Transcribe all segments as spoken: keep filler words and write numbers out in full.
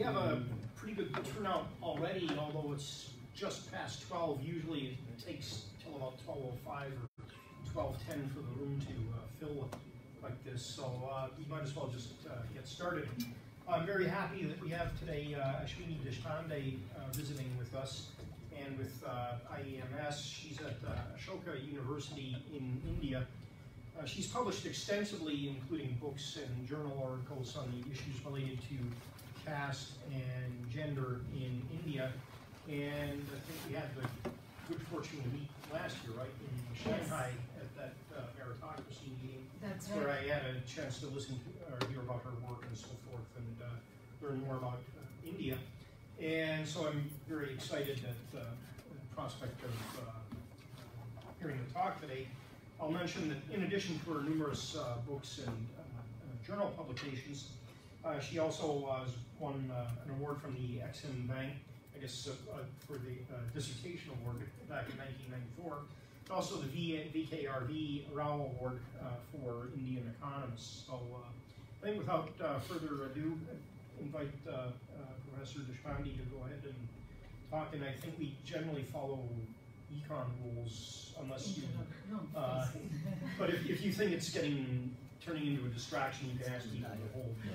have a pretty good turnout already, although it's just past twelve. Usually it takes till about twelve oh five or twelve ten for the room to uh, fill like this, so uh, we might as well just uh, get started. I'm very happy that we have today uh, Ashwini Deshpande uh, visiting with us, and with uh, I E M S. She's at uh, Ashoka University in India. Uh, she's published extensively, including books and journal articles on the issues related to caste and gender in India. And I think we had the good fortune to meet last year, right, in Shanghai at that uh, meritocracy meeting. That's where right. I had a chance to listen to or hear about her work and so forth, and uh, learn more about uh, India. And so I'm very excited at uh, the prospect of uh, hearing the talk today. I'll mention that in addition to her numerous uh, books and uh, uh, journal publications, uh, she also uh, won uh, an award from the Ex-Im Bank, I guess uh, uh, for the uh, dissertation award back in nineteen ninety-four. Also the V K R V Rao Award uh, for Indian economists. So uh, I think without uh, further ado, I invite uh, uh, Professor Deshpande to go ahead and talk. And I think we generally follow econ rules, unless you. Uh, but if, if you think it's getting turning into a distraction, you can ask people to hold. Yeah.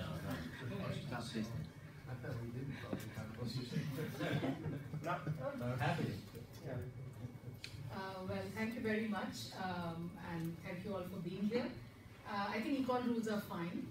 I thought we didn't follow econ rules. You said. Not I'm happy. Yeah. Uh, well, thank you very much, um, and thank you all for being here. Uh, I think econ rules are fine.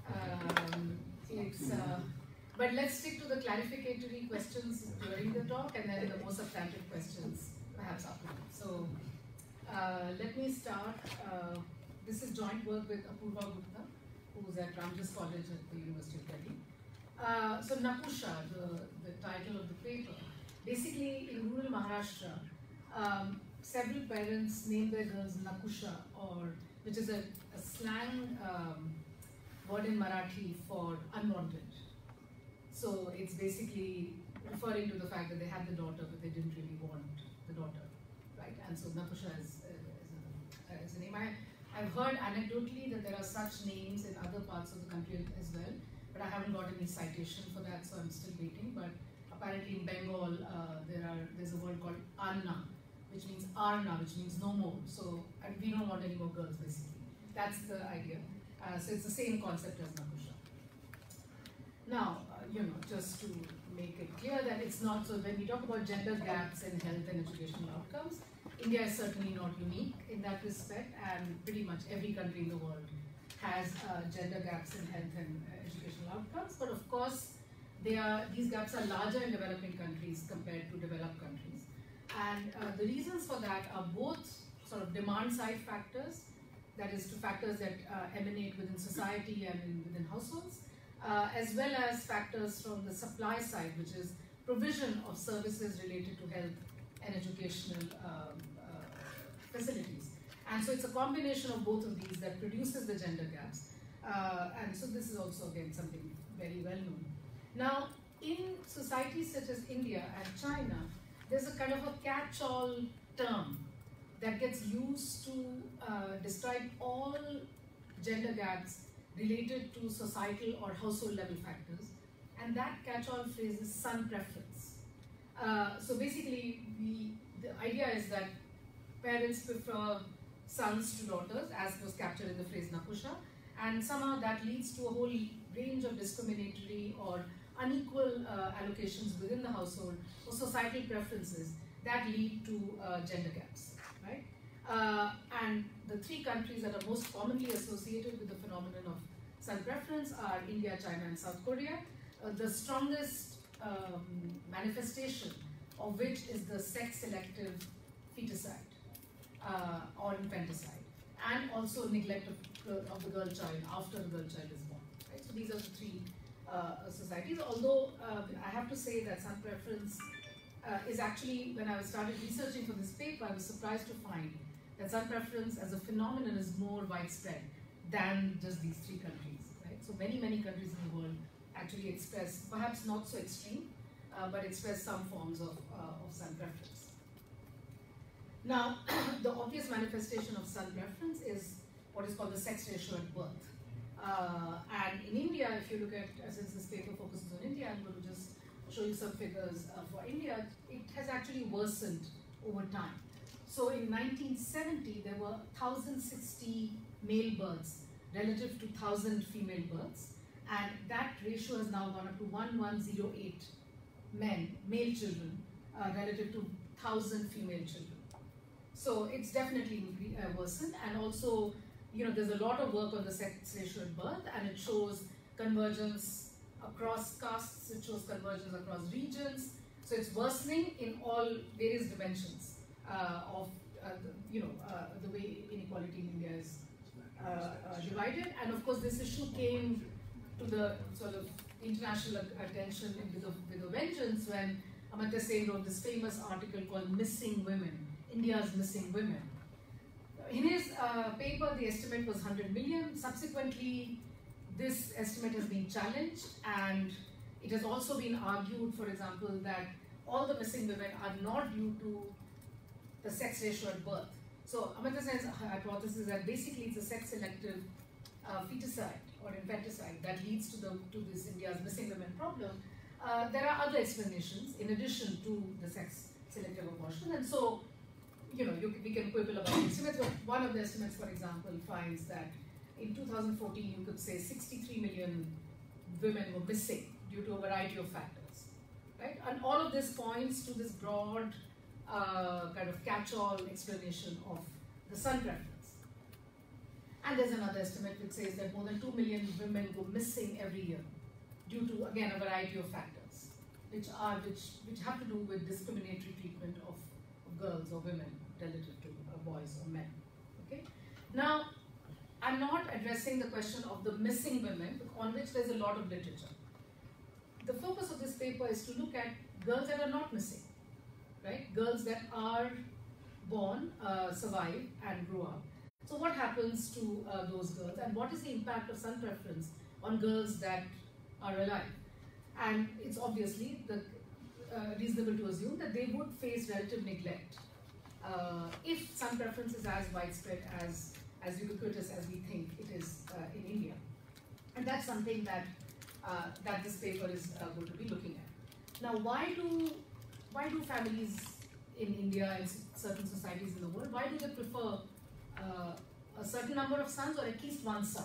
Um, it's, uh, but let's stick to the clarificatory questions during the talk, and then the more substantive questions perhaps afterwards. So uh, let me start. Uh, this is joint work with Apurva Gupta, who's at Ramjas College at the University of Delhi. Uh, so Nakusha, the, the title of the paper, basically in rural Maharashtra, um, several parents name their girls Nakusha, or which is a, a slang um, word in Marathi for unwanted. So it's basically referring to the fact that they had the daughter, but they didn't really want the daughter, right? And so Nakusha is, uh, is, a, is a name. I, I've heard anecdotally that there are such names in other parts of the country as well, but I haven't got any citation for that, so I'm still waiting. But apparently in Bengal, uh, there are there's a word called Anna, which means Arna, which means no more. So and we don't want any more girls, basically. That's the idea. Uh, so it's the same concept as Nakusha. Now, uh, you know, just to make it clear that it's not, so when we talk about gender gaps in health and educational outcomes, India is certainly not unique in that respect, and pretty much every country in the world has uh, gender gaps in health and uh, educational outcomes. But of course, they are, these gaps are larger in developing countries compared to developed countries. And uh, the reasons for that are both sort of demand side factors, that is to factors that uh, emanate within society and in, within households, uh, as well as factors from the supply side, which is provision of services related to health and educational um, uh, facilities. And so it's a combination of both of these that produces the gender gaps. Uh, and so this is also, again, something very well known. Now, in societies such as India and China, there's a kind of a catch-all term that gets used to uh, describe all gender gaps related to societal or household level factors. And that catch-all phrase is son preference. Uh, so basically, we, the idea is that parents prefer sons to daughters, as was captured in the phrase Nakusha, and somehow that leads to a whole range of discriminatory or unequal uh, allocations within the household or societal preferences that lead to uh, gender gaps, right? Uh, and the three countries that are most commonly associated with the phenomenon of son preference are India, China, and South Korea. Uh, the strongest um, manifestation of which is the sex-selective feticide uh, or infanticide, and also neglect of, of the girl child after the girl child is born. Right? So these are the three uh, societies. Although uh, I have to say that son preference uh, is actually, when I started researching for this paper, I was surprised to find that son preference as a phenomenon is more widespread than just these three countries. Right? So many, many countries in the world actually express, perhaps not so extreme, uh, but express some forms of, uh, of son preference. Now, the obvious manifestation of son preference is what is called the sex ratio at birth. Uh, and in India, if you look at, since this paper focuses on India, I'm going to just show you some figures uh, for India. It has actually worsened over time. So in nineteen seventy, there were one thousand sixty male births relative to one thousand female births. And that ratio has now gone up to one thousand one hundred eight men, male children, uh, relative to one thousand female children. So it's definitely uh, worsened. And also, you know, there's a lot of work on the sex ratio at birth, and it shows convergence across castes, it shows convergence across regions. So it's worsening in all various dimensions uh, of, uh, the, you know, uh, the way inequality in India is uh, uh, divided. And of course, this issue came to the sort of international attention with a, with a vengeance when Amartya Sen wrote this famous article called Missing Women, India's Missing Women. In his uh, paper, the estimate was one hundred million. Subsequently, this estimate has been challenged, and it has also been argued, for example, that all the missing women are not due to the sex ratio at birth. So Amartya Sen's hypothesis is that basically it's a sex-selective uh, feticide or infanticide that leads to the to this India's missing women problem. Uh, there are other explanations in addition to the sex-selective abortion, and so you know you, we can quibble about estimates. But one of the estimates, for example, finds that in two thousand fourteen, you could say sixty-three million women were missing due to a variety of factors, right? And all of this points to this broad uh, kind of catch-all explanation of the son preference. And there's another estimate which says that more than two million women go missing every year due to, again, a variety of factors, which are which which have to do with discriminatory treatment of, of girls or women relative to uh, boys or men. Okay. Now, I'm not addressing the question of the missing women, on which there's a lot of literature. The focus of this paper is to look at girls that are not missing, right? Girls that are born, uh, survive, and grow up. So what happens to uh, those girls, and what is the impact of son preference on girls that are alive? And it's obviously the, uh, reasonable to assume that they would face relative neglect uh, if son preference is as widespread as as ubiquitous as we think it is uh, in India. And that's something that uh, that this paper is uh, going to be looking at. Now, why do why do families in India and certain societies in the world, why do they prefer uh, a certain number of sons or at least one son?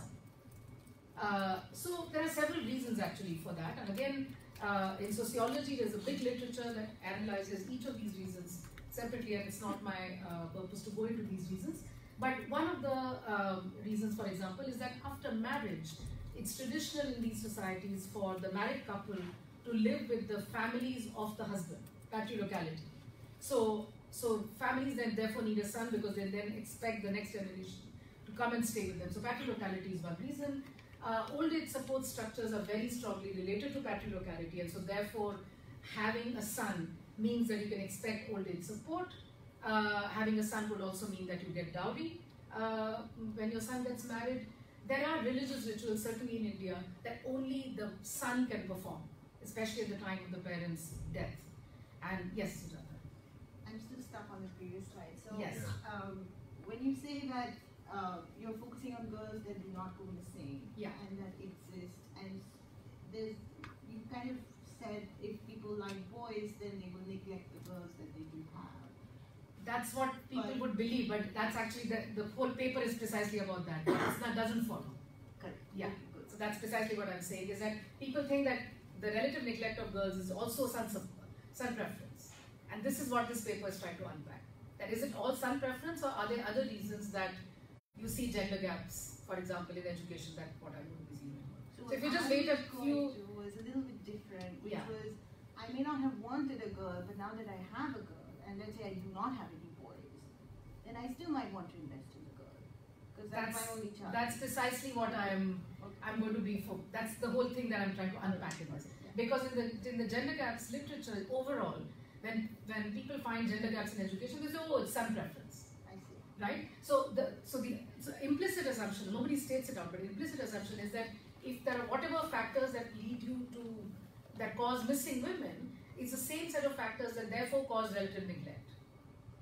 Uh, so there are several reasons actually for that. And again, uh, in sociology, there's a big literature that analyzes each of these reasons separately, and it's not my uh, purpose to go into these reasons. But one of the um, reasons, for example, is that after marriage, it's traditional in these societies for the married couple to live with the families of the husband, patriarchality. So, so families then therefore need a son because they then expect the next generation to come and stay with them. So patriarchality is one reason. Uh, old age support structures are very strongly related to patriarchality, and so therefore having a son means that you can expect old age support. Uh, having a son would also mean that you get dowry uh, when your son gets married. There are religious rituals, certainly in India, that only the son can perform, especially at the time of the parent's death. And yes, Sujata. I'm still stuck on the previous slide. So, yes. um, when you say that uh, you're focusing on girls that do not go missing, yeah, and that exist, and there's you kind of said if people like boys, then they will neglect the girls that they do have. That's what people but, would believe, but that's actually the, the whole paper is precisely about that. That doesn't follow. Correct. Yeah. So that's precisely what I'm saying, is that people think that the relative neglect of girls is also son, son preference. And this is what this paper is trying to unpack. That is it all son preference, or are there other reasons that you see gender gaps, for example, in education, that what I'm going to be seeing. So, so if you just wait a few... was a little bit different, which yeah. was, I may not have wanted a girl, but now that I have a girl, and let's say I do not have any boys, then I still might want to invest in the girl, because that's, that's my only child. That's precisely what I'm okay. I'm going to be for. That's the whole thing that I'm trying to unpack in this. Yeah. Because in the in the gender gaps literature overall, when when people find gender gaps in education, they say, oh, it's son preference. I see. Right. So the so the so implicit assumption, nobody states it out, but the implicit assumption is that if there are whatever factors that lead you to that cause missing women, it's the same set of factors that therefore cause relative neglect.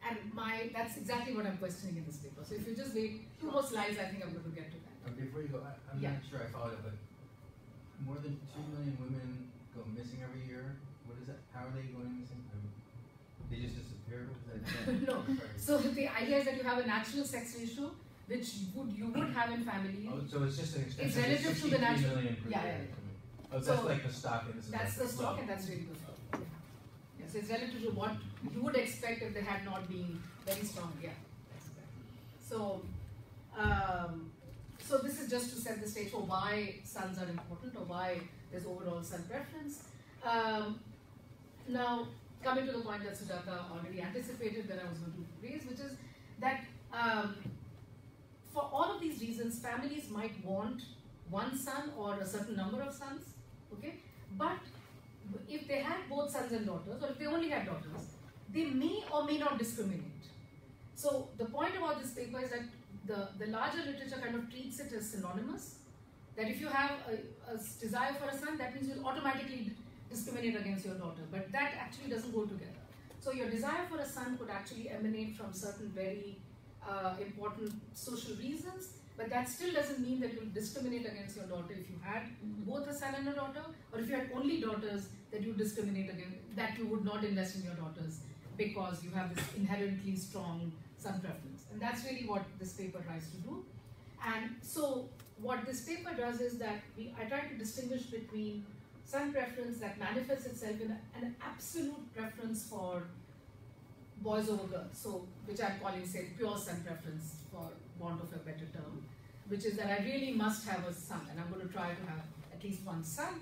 and my that's exactly what I'm questioning in this paper. So if you just wait two more slides, I think I'm going to get to that. Uh, before you go, I, I'm Yeah. not sure I followed it, but more than two million women go missing every year. What is that? How are they going missing? I mean, they just disappear? What is that? No. So the idea is that you have a natural sex ratio, which would you would have in family. Oh, so it's just an extension. It's relative to the natural. Million per Yeah, year. yeah, yeah. Oh, that's So like the stock, and this is That's like the stock, flow. and that's really the stock. Yeah. Yeah, so it's relative to what you would expect if they had not been very strong. Yeah. That's correct. So, um, so this is just to set the stage for why sons are important or why there's overall son preference. Um, now, coming to the point that Sujata already anticipated that I was going to raise, which is that um, for all of these reasons, families might want one son or a certain number of sons, okay? But if they had both sons and daughters, or if they only had daughters, they may or may not discriminate. So the point about this paper is that the, the larger literature kind of treats it as synonymous, that if you have a, a desire for a son, that means you'll automatically discriminate against your daughter, but that actually doesn't go together. So your desire for a son could actually emanate from certain very uh, important social reasons, but that still doesn't mean that you'll discriminate against your daughter if you had both a son and a daughter, or if you had only daughters, that you discriminate against, that you would not invest in your daughters because you have this inherently strong son preference. And that's really what this paper tries to do. And so what this paper does is that we, I try to distinguish between son preference that manifests itself in a, an absolute preference for boys over girls, so which I'm calling, say, pure son preference for want of a better term, which is that I really must have a son, and I'm going to try to have at least one son.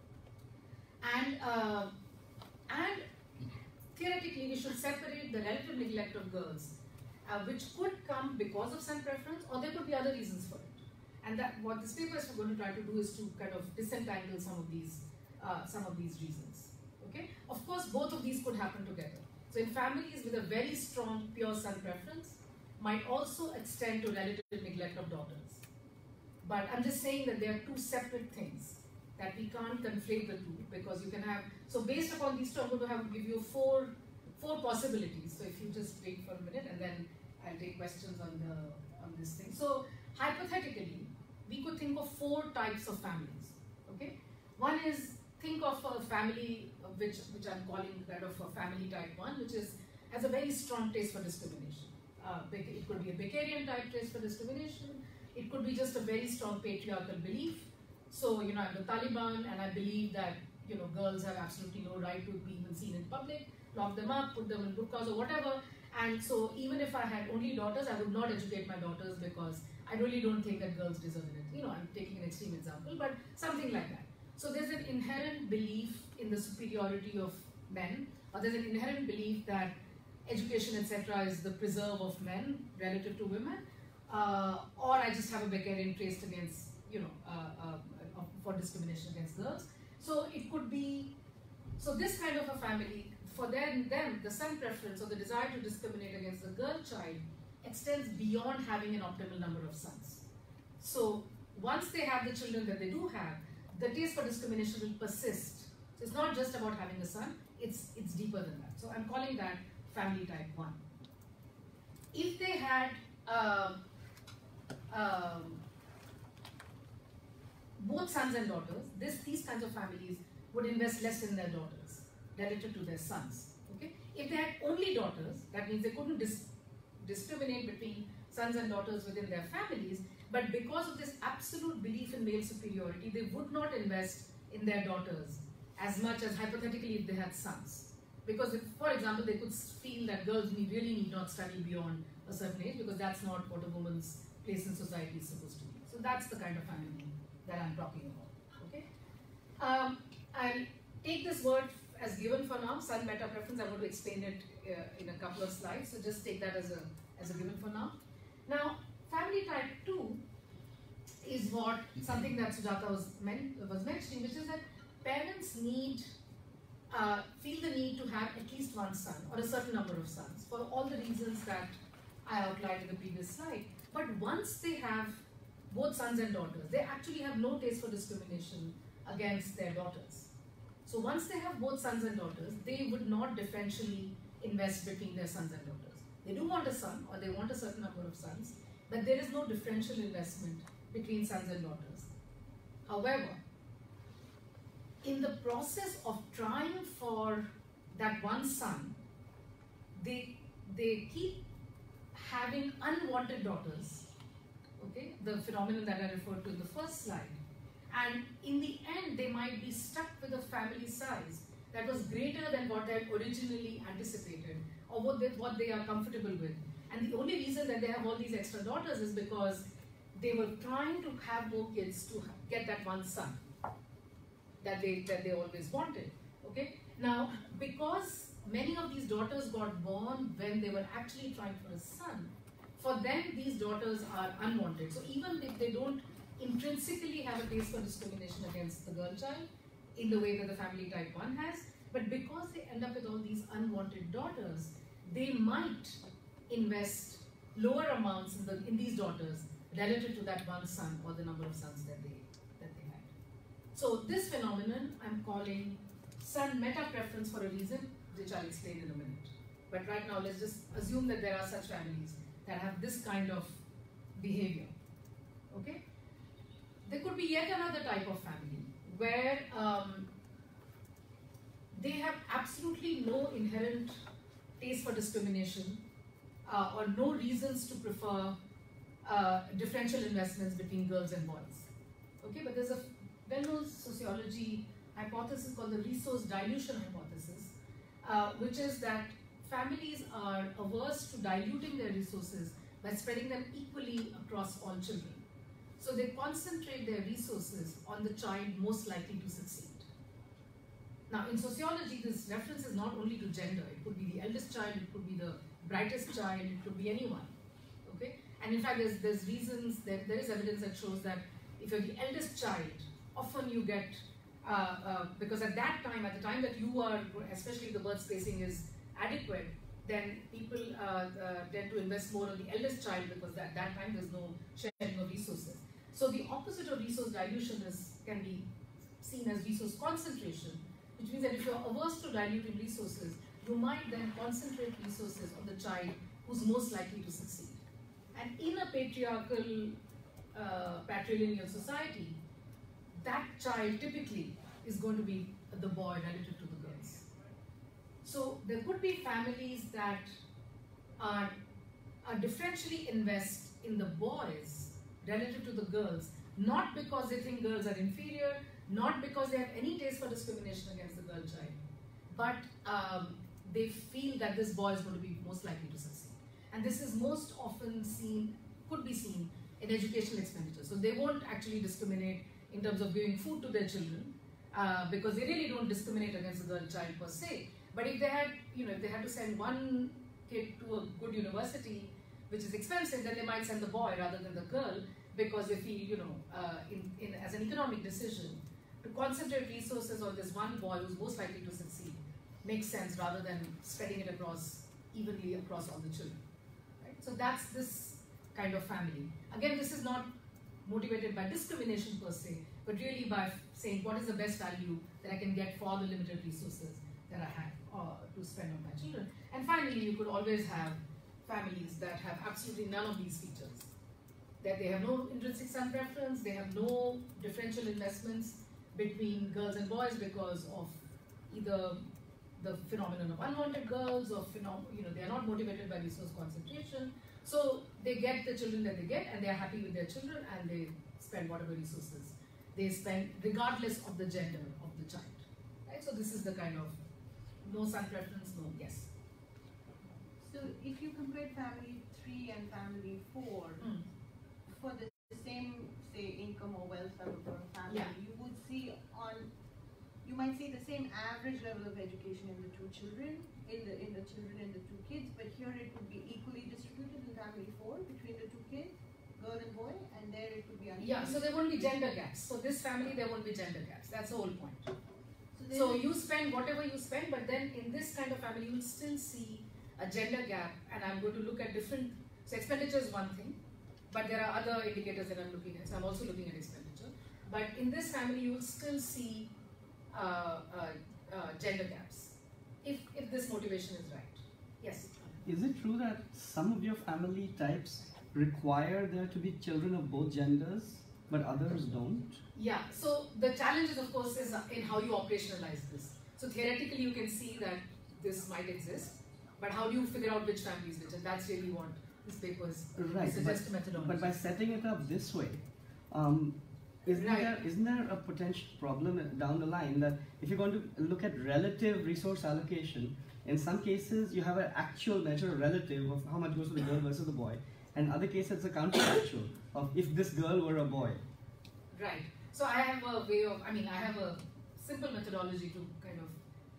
And uh, and theoretically, we should separate the relative neglect of girls, uh, which could come because of son preference, or there could be other reasons for it. And that what this paper is going to try to do is to kind of disentangle some of these uh, some of these reasons. Okay, of course, both of these could happen together. So in families with a very strong pure son preference, might also extend to relative neglect of daughters. But I'm just saying that they are two separate things, that we can't conflate the two, because you can have, so based upon these two, I'm going to have give you four, four possibilities. So if you just wait for a minute, and then I'll take questions on the on this thing. So hypothetically, we could think of four types of families. Okay, one is, think of a family which which I'm calling kind of a family type one, which is has a very strong taste for discrimination. Uh, it could be a Beckerian type taste for discrimination. It could be just a very strong patriarchal belief. So, you know, I'm the Taliban and I believe that, you know, girls have absolutely no right to be even seen in public, lock them up, put them in burqas or whatever. And so even if I had only daughters, I would not educate my daughters because I really don't think that girls deserve it. You know, I'm taking an extreme example, but something like that. So there's an inherent belief in the superiority of men, or there's an inherent belief that education, et cetera, is the preserve of men relative to women, uh, or I just have a Beckerian taste against, you know, uh, uh, for discrimination against girls. So it could be, so this kind of a family, for them, them, the son preference or the desire to discriminate against the girl child extends beyond having an optimal number of sons. So once they have the children that they do have, the taste for discrimination will persist. So it's not just about having a son, it's, it's deeper than that. So I'm calling that family type one. If they had uh, um, both sons and daughters, this, these kinds of families would invest less in their daughters relative to their sons. Okay? If they had only daughters, that means they couldn't dis discriminate between sons and daughters within their families, but because of this absolute belief in male superiority, they would not invest in their daughters as much as hypothetically if they had sons. Because if, for example, they could feel that girls need, really need not study beyond a certain age, because that's not what a woman's place in society is supposed to be. So that's the kind of family that I'm talking about. Okay. Um, I'll take this word as given for now. Son meta preference. I'm going to explain it uh, in a couple of slides. So just take that as a as a given for now. Now, family type two is what something that Sujata was meant was mentioning, which is that parents need. Uh, feel the need to have at least one son or a certain number of sons for all the reasons that I outlined in the previous slide. But once they have both sons and daughters, they actually have no taste for discrimination against their daughters. So once they have both sons and daughters, they would not differentially invest between their sons and daughters. They do want a son, or they want a certain number of sons, but there is no differential investment between sons and daughters. However, in the process of trying for that one son, they, they keep having unwanted daughters, okay, the phenomenon that I referred to in the first slide. And in the end, they might be stuck with a family size that was greater than what they had originally anticipated, or what they, what they are comfortable with. And the only reason that they have all these extra daughters is because they were trying to have more kids to get that one son that they, that they always wanted, okay? Now, because many of these daughters got born when they were actually trying for a son, for them, these daughters are unwanted. So even if they don't intrinsically have a taste for discrimination against the girl child in the way that the family type one has, but because they end up with all these unwanted daughters, they might invest lower amounts in, the, in these daughters relative to that one son or the number of sons that they, that they had. So this phenomenon I'm calling son meta preference for a reason, which I'll explain in a minute. But right now, let's just assume that there are such families that have this kind of behavior, okay? There could be yet another type of family where um, they have absolutely no inherent taste for discrimination uh, or no reasons to prefer uh, differential investments between girls and boys. Okay, but there's a well-known sociology hypothesis called the resource dilution hypothesis, uh, which is that families are averse to diluting their resources by spreading them equally across all children. So they concentrate their resources on the child most likely to succeed. Now in sociology, this reference is not only to gender. It could be the eldest child, it could be the brightest child, it could be anyone. Okay? And in fact, there's, there's reasons, there, there is evidence that shows that if you're the eldest child, often you get, uh, uh, because at that time, at the time that you are, especially if the birth spacing is adequate, then people uh, uh, tend to invest more on the eldest child because at that time there's no sharing of resources. So the opposite of resource dilution is, can be seen as resource concentration, which means that if you're averse to diluting resources, you might then concentrate resources on the child who's most likely to succeed. And in a patriarchal, uh, patrilineal society, that child typically is going to be the boy relative to the girls. So there could be families that are, are differentially invest in the boys relative to the girls, not because they think girls are inferior, not because they have any taste for discrimination against the girl child, but um, they feel that this boy is going to be most likely to succeed. And this is most often seen, could be seen in educational expenditure. So they won't actually discriminate in terms of giving food to their children, uh, because they really don't discriminate against the girl child per se. But if they had, you know, if they had to send one kid to a good university, which is expensive, then they might send the boy rather than the girl, because they feel, you know, uh, in, in, as an economic decision, to concentrate resources on this one boy who's most likely to succeed makes sense rather than spreading it across, evenly across all the children. Right? So that's this kind of family. Again, this is not motivated by discrimination per se, but really by saying what is the best value that I can get for the limited resources that I have uh, to spend on my children. And finally, you could always have families that have absolutely none of these features. That they have no intrinsic son preference, they have no differential investments between girls and boys because of either the phenomenon of unwanted girls or phenom you know, they are not motivated by resource concentration. So they get the children that they get and they are happy with their children and they spend whatever resources they spend regardless of the gender of the child. Right? So this is the kind of no son preference, no, yes. So if you compare family three and family four, mm. for the same, say, income or wealth level for a family, yeah. you would see on, you might see the same average level of education in the two children, in the in the children and the two kids, but here it would be equally distributed in family four between the two kids, girl and boy, and there it would be unequal. Yeah, so there won't be gender gaps. So this family, there won't be gender gaps. That's the whole point. So, so you spend whatever you spend, but then in this kind of family, you'll still see a gender gap, and I'm going to look at different, so expenditure is one thing, but there are other indicators that I'm looking at, so I'm also looking at expenditure. But in this family, you will still see uh, uh, uh, gender gaps, if, if this motivation is right. Yes? is it true that some of your family types require there to be children of both genders, but others don't? Yeah, so the challenge is, of course, is in how you operationalize this. So theoretically, you can see that this might exist, but how do you figure out which family is which? And that's really what this paper is. Right, Suggests but, methodology. but by setting it up this way, um, isn't, Right. there, isn't there a potential problem down the line that if you're going to look at relative resource allocation, in some cases you have an actual measure relative of how much goes to the girl versus the boy, and in other cases it's a counterfactual of if this girl were a boy. Right. So I have a way of, I mean, I have a simple methodology to kind of,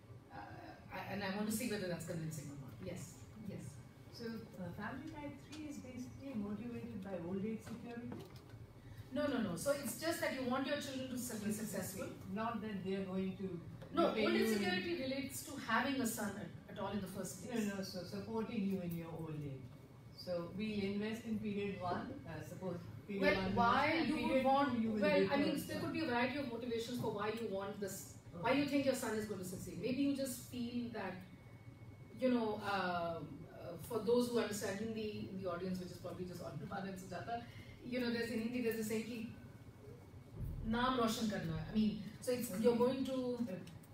uh, I- and I want to see whether that's convincing or not. Yes, yes. So uh, family type three is basically motivated by old age security? No, no, no. So it's just that you want your children to be successful. Not that they are going to... No, repay old age you- security relates to having a son at, at all in the first place. No, no, so supporting you in your old age. So we'll invest in period one, uh, suppose period Well, one. why and you period would want, two you will well, I return mean, there some. could be a variety of motivations for why you want this, why you think your son is going to succeed. Maybe you just feel that, you know, uh, uh, for those who understand Hindi in the audience, which is probably just Anupama and Sujata, you know, there's in Hindi, there's a saying, ki, naam roshan karna. I mean, so it's, you're going to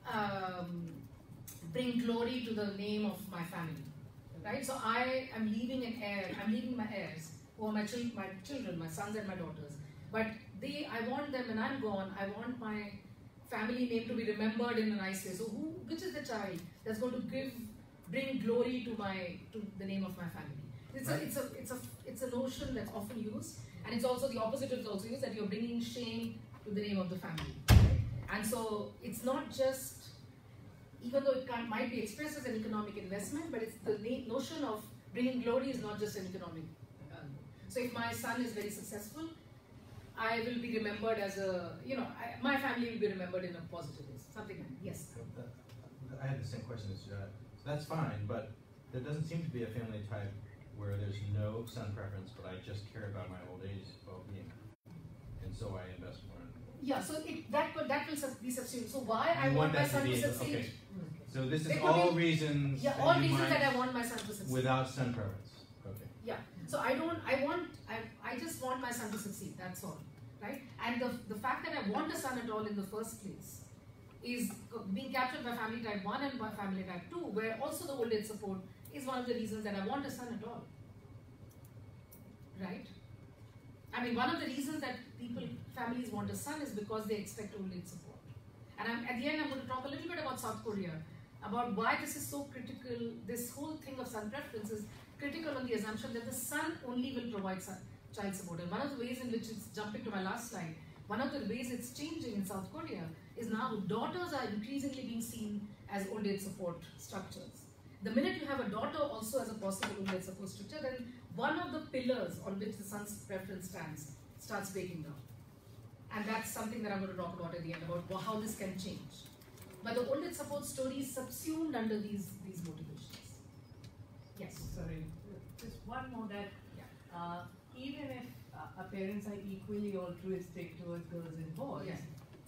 um, bring glory to the name of my family. Right, so I am leaving an heir. I'm leaving my heirs, who are my, chil my children, my sons and my daughters. But they, I want them when I'm gone. I want my family name to be remembered in a nice way. So, who, which is the child that's going to give, bring glory to my, to the name of my family? It's a, it's a, it's a, it's a notion that's often used, and it's also the opposite is also used, that you're bringing shame to the name of the family. Right? And so, it's not just, even though it can't, might be expressed as an economic investment, but it's the notion of bringing glory is not just an economic. Um, so if my son is very successful, I will be remembered as a, you know, I, my family will be remembered in a positive way. Something like that. Yes. I had the same question as Jad. So that's fine, but there doesn't seem to be a family type where there's no son preference, but I just care about my old age well-being, and so I invest more in. Yeah, so it, that will that will be substituted. So why I You want want my that to son to be- succeed? okay. So this is There could all be- reasons. Yeah, that all you reasons might- that I want my son to succeed. Without son preference. Okay. Yeah. So I don't, I want, I, I just want my son to succeed, that's all, right? And the, the fact that I want a son at all in the first place is being captured by family type one and by family type two, where also the old age support is one of the reasons that I want a son at all, right? I mean, one of the reasons that people, families want a son is because they expect old age support. And I'm, at the end, I'm going to talk a little bit about South Korea, about why this is so critical. This whole thing of son preference is critical on the assumption that the son only will provide son, child support. And one of the ways in which it's jumping to my last slide, one of the ways it's changing in South Korea is now daughters are increasingly being seen as old age support structures. The minute you have a daughter also as a possible old age support structure, then one of the pillars on which the son's preference stands starts breaking down. And that's something that I'm going to talk about at the end, about how this can change. But the old age support story is subsumed under these, these motivations. Yes? Sorry, just one more that Yeah. uh, even if uh, our parents are equally altruistic towards girls and boys, Yeah.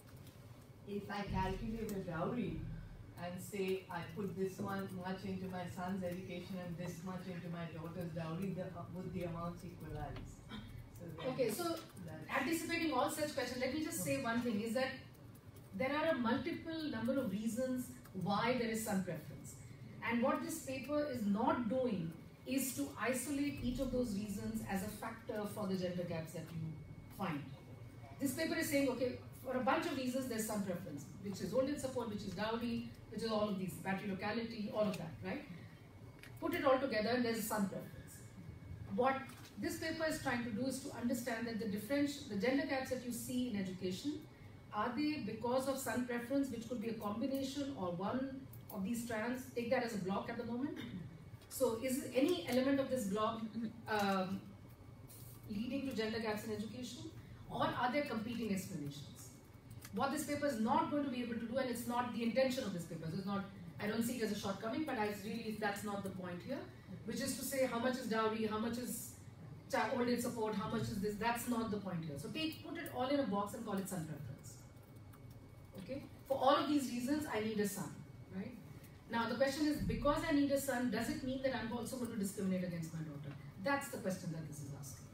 if I calculate a dowry and say I put this one much into my son's education and this much into my daughter's dowry, the, uh, would the amounts equalize? So then Okay, so that's- anticipating all such questions, let me just say one thing, is that there are a multiple number of reasons why there is son preference. And what this paper is not doing is to isolate each of those reasons as a factor for the gender gaps that you find. This paper is saying, okay, for a bunch of reasons there's some preference, which is old age support, which is dowry, which is all of these, battery locality, all of that, right? Put it all together and there's some preference. What this paper is trying to do is to understand that the differential, the gender gaps that you see in education, are they because of son preference, which could be a combination or one of these strands? Take that as a block at the moment. So is any element of this block um, leading to gender gaps in education, or are there competing explanations? What this paper is not going to be able to do, and it's not the intention of this paper, so it's not, I don't see it as a shortcoming, but I really, that's not the point here, which is to say how much is dowry, how much is old age support, how much is this, that's not the point here. So take, put it all in a box and call it son preference. Okay? For all of these reasons, I need a son, right? Now the question is, because I need a son, does it mean that I'm also going to discriminate against my daughter? That's the question that this is asking.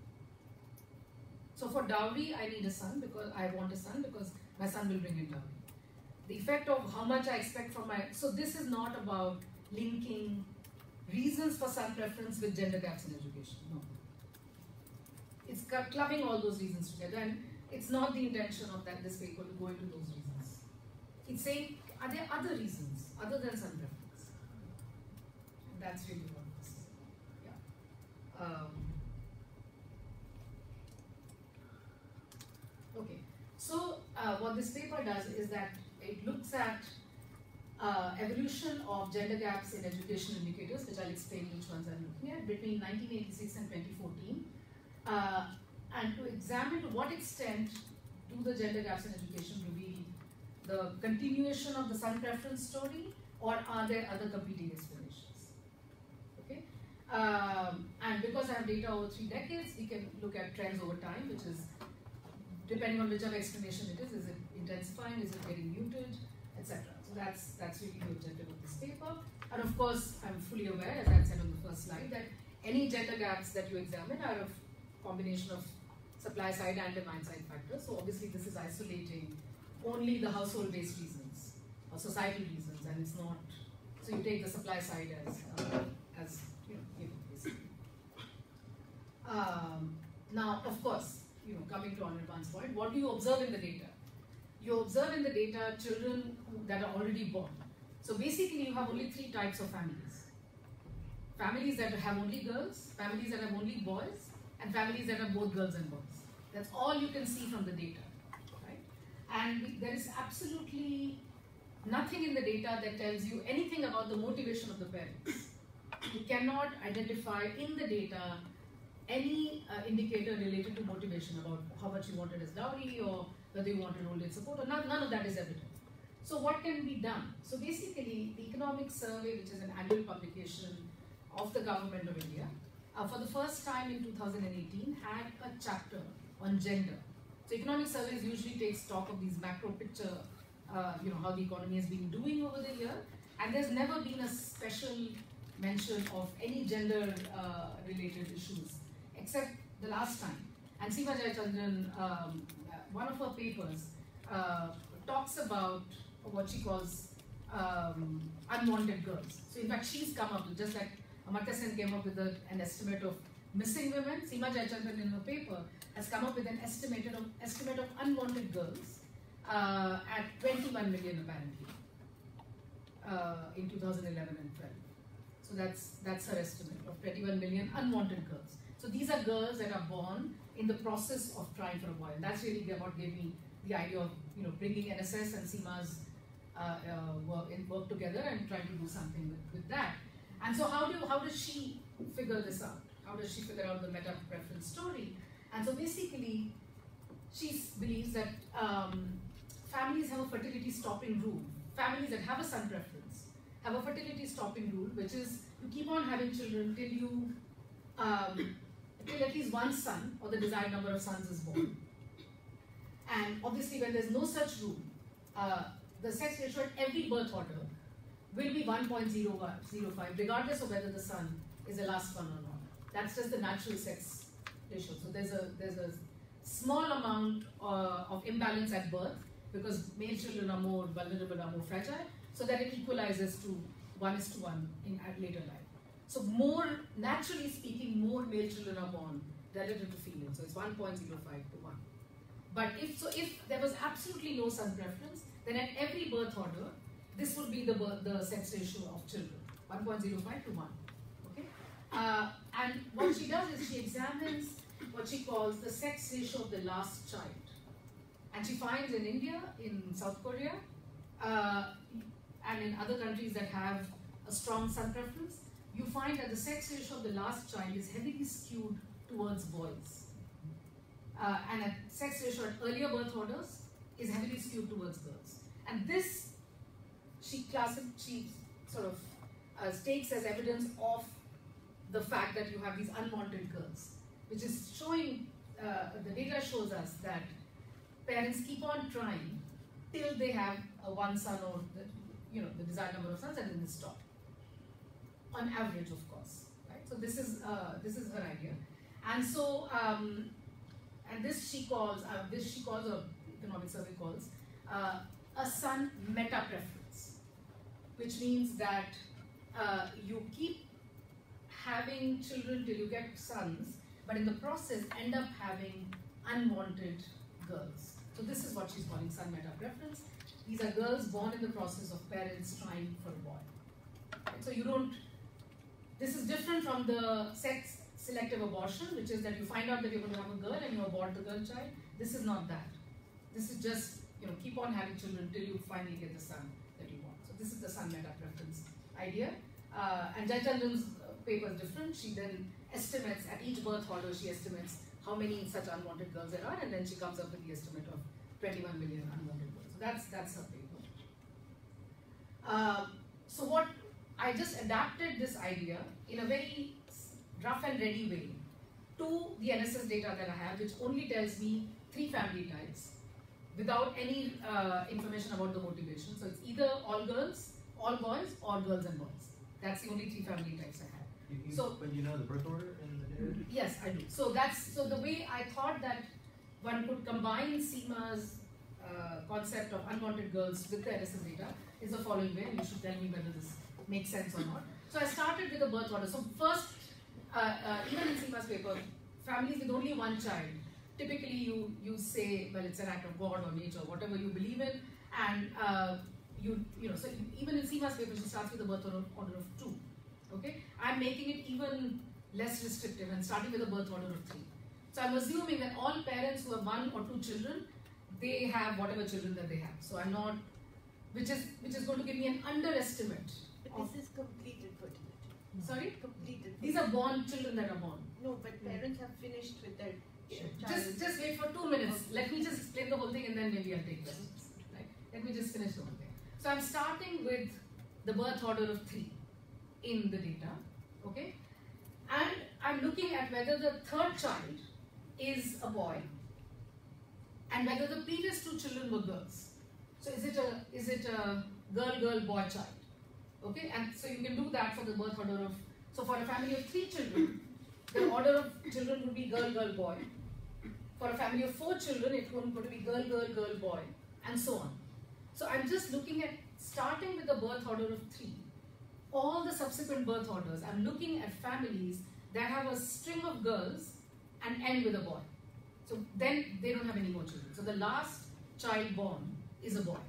So for dowry, I need a son because I want a son because my son will bring in dowry. The effect of how much I expect from my, so this is not about linking reasons for son preference with gender gaps in education, no. It's clubbing all those reasons together, and it's not the intention of that this paper to go into those reasons. It's saying, are there other reasons other than son preference? And that's really what this is. Yeah. Um, okay. So uh, what this paper does is that it looks at uh, evolution of gender gaps in education indicators, which I'll explain which ones I'm looking at, between nineteen eighty-six and twenty fourteen. Uh, and to examine to what extent do the gender gaps in education reveal the continuation of the son preference story, or are there other competing explanations? Okay, um, and because I have data over three decades, we can look at trends over time, which is depending on whichever explanation it is. Is it intensifying? Is it getting muted, et cetera. So that's that's really the objective of this paper. And of course, I'm fully aware, as I said on the first slide, that any gender gaps that you examine are of combination of supply side and demand side factors. So obviously this is isolating only the household based reasons or societal reasons, and it's not, so you take the supply side as uh, as you know, given basically. Um, now of course, you know, coming to Anirban's point, what do you observe in the data? You observe in the data children who, that are already born. So basically you have only three types of families. Families that have only girls, families that have only boys, and families that have both girls and boys. That's all you can see from the data, right? And we, there is absolutely nothing in the data that tells you anything about the motivation of the parents. You cannot identify in the data any uh, indicator related to motivation about how much you wanted as dowry or whether you wanted old age support, or none, none of that is evident. So what can be done? So basically, the Economic Survey, which is an annual publication of the Government of India, Uh, for the first time in two thousand eighteen, had a chapter on gender. So economic surveys usually take stock of these macro picture, uh, you know, how the economy has been doing over the year, and there's never been a special mention of any gender uh, related issues, except the last time. And Seema Jayachandran, um, one of her papers, uh, talks about what she calls um, unwanted girls. So in fact, she's come up with, just like Amartya Sen came up with a, an estimate of missing women, Seema Jayachandran in her paper has come up with an estimate of, estimate of unwanted girls uh, at twenty-one million apparently uh, in two thousand eleven and twelve. So that's that's her estimate of twenty-one million unwanted girls. So these are girls that are born in the process of trying for a boy. And that's really what gave me the idea of, you know, bringing N S S and Seema's uh, uh, work, in, work together and trying to do something with, with that. And so how do how does she figure this out? How does she figure out the meta preference story? And so basically, she believes that um, families have a fertility stopping rule. Families that have a son preference have a fertility stopping rule, which is you keep on having children till you um, till at least one son or the desired number of sons is born. And obviously, when there's no such rule, uh, the sex ratio at every birth order will be one point zero five, regardless of whether the son is the last one or not. That's just the natural sex ratio. So there's a there's a small amount uh, of imbalance at birth because male children are more vulnerable, are more fragile, so that it equalizes to one is to one in at later life. So more, naturally speaking, more male children are born relative to female. So it's one point zero five to one. But if so, if there was absolutely no son preference, then at every birth order, this would be the birth, the sex ratio of children, one point zero five to one. Okay, uh, and what she does is she examines what she calls the sex ratio of the last child, and she finds in India, in South Korea, uh, and in other countries that have a strong son preference, you find that the sex ratio of the last child is heavily skewed towards boys, uh, and a sex ratio at earlier birth orders is heavily skewed towards girls, and this she classifies, she sort of uh, takes as evidence of the fact that you have these unwanted girls, which is showing, uh, the data shows us that parents keep on trying till they have a one son or the, you know, the desired number of sons, and then they stop. On average, of course, right? So this is uh, this is her idea, and so um, and this she calls uh, this she calls or economic survey calls uh, a son meta preference, which means that uh, you keep having children till you get sons, but in the process end up having unwanted girls. So this is what she's calling son meta preference. These are girls born in the process of parents trying for a boy. Right? So you don't, this is different from the sex selective abortion, which is that you find out that you're going to have a girl and you abort the girl child. This is not that. This is just, you know, keep on having children till you finally get the son that you want. So this is the son meta preference idea. Uh, and Jayachandran's paper is different. She then estimates, at each birth order, she estimates how many such unwanted girls there are, and then she comes up with the estimate of twenty-one million unwanted girls. So that's, that's her paper. Uh, so what, I just adapted this idea in a very rough and ready way to the N S S data that I have, which only tells me three family types without any uh, information about the motivation. So it's either all girls, all boys, or girls and boys. That's the only three family types I have. You, you, So- but you know the birth order in the data? Yes, I do. So that's so the way I thought that one could combine SEMA's uh, concept of unwanted girls with the N S S data is the following way, and you should tell me whether this makes sense or not. So I started with the birth order. So first, uh, uh, even in SEMA's paper, families with only one child, typically you, you say, well, it's an act of God or nature, whatever you believe in, and uh, you, you know, so even in SEMA's paper, she starts with a birth order, order of two. Okay, I'm making it even less restrictive and starting with a birth order of three. So I'm assuming that all parents who have one or two children, they have whatever children that they have. So I'm not, which is which is going to give me an underestimate. But of, this is completed fertility. sorry, Completed. these are born children that are born. No, but parents have finished with their child. Just just wait for two minutes. Let me just explain the whole thing and then maybe I'll take questions. Right? Let me just finish the whole thing. So I'm starting with the birth order of three in the data, okay? And I'm looking at whether the third child is a boy and whether the previous two children were girls. So is it a is it a girl girl boy child? Okay, and so you can do that for the birth order of, so for a family of three children, the order of children would be girl girl boy. For a family of four children, it would going to be girl girl girl boy, and so on. So I'm just looking at starting with the birth order of three. All the subsequent birth orders, I'm looking at families that have a string of girls and end with a boy. So then they don't have any more children. So the last child born is a boy.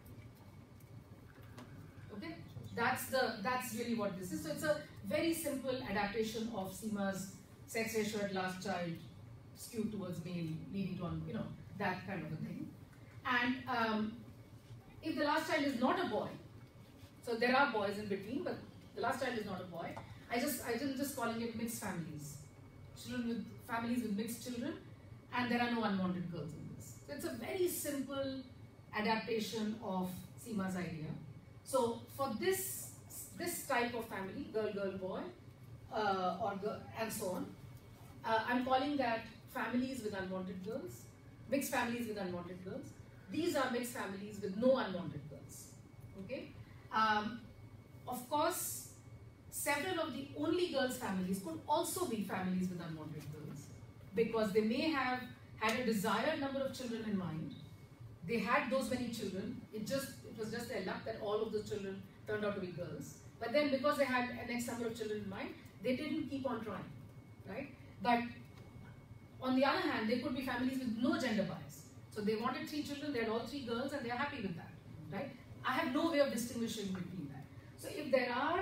Okay, that's the that's really what this is. So it's a very simple adaptation of SEMA's sex ratio at last child skewed towards male, leading to, you know, that kind of a thing. And um, if the last child is not a boy, so there are boys in between, but the last child is not a boy. I just I just just calling it mixed families, children with families with mixed children, and there are no unwanted girls in this. So it's a very simple adaptation of SEMA's idea. So for this this type of family, girl girl boy, uh, or girl, and so on, uh, I'm calling that families with unwanted girls, mixed families with unwanted girls. These are mixed families with no unwanted girls. Okay. Um, of course, several of the only girls families could also be families with unwanted girls, because they may have had a desired number of children in mind. They had those many children. It just it was just their luck that all of those children turned out to be girls. But then, because they had an X number of children in mind, they didn't keep on trying, right? But on the other hand, there could be families with no gender bias. So they wanted three children, they had all three girls, and they're happy with that, right? I have no way of distinguishing between that. So if there are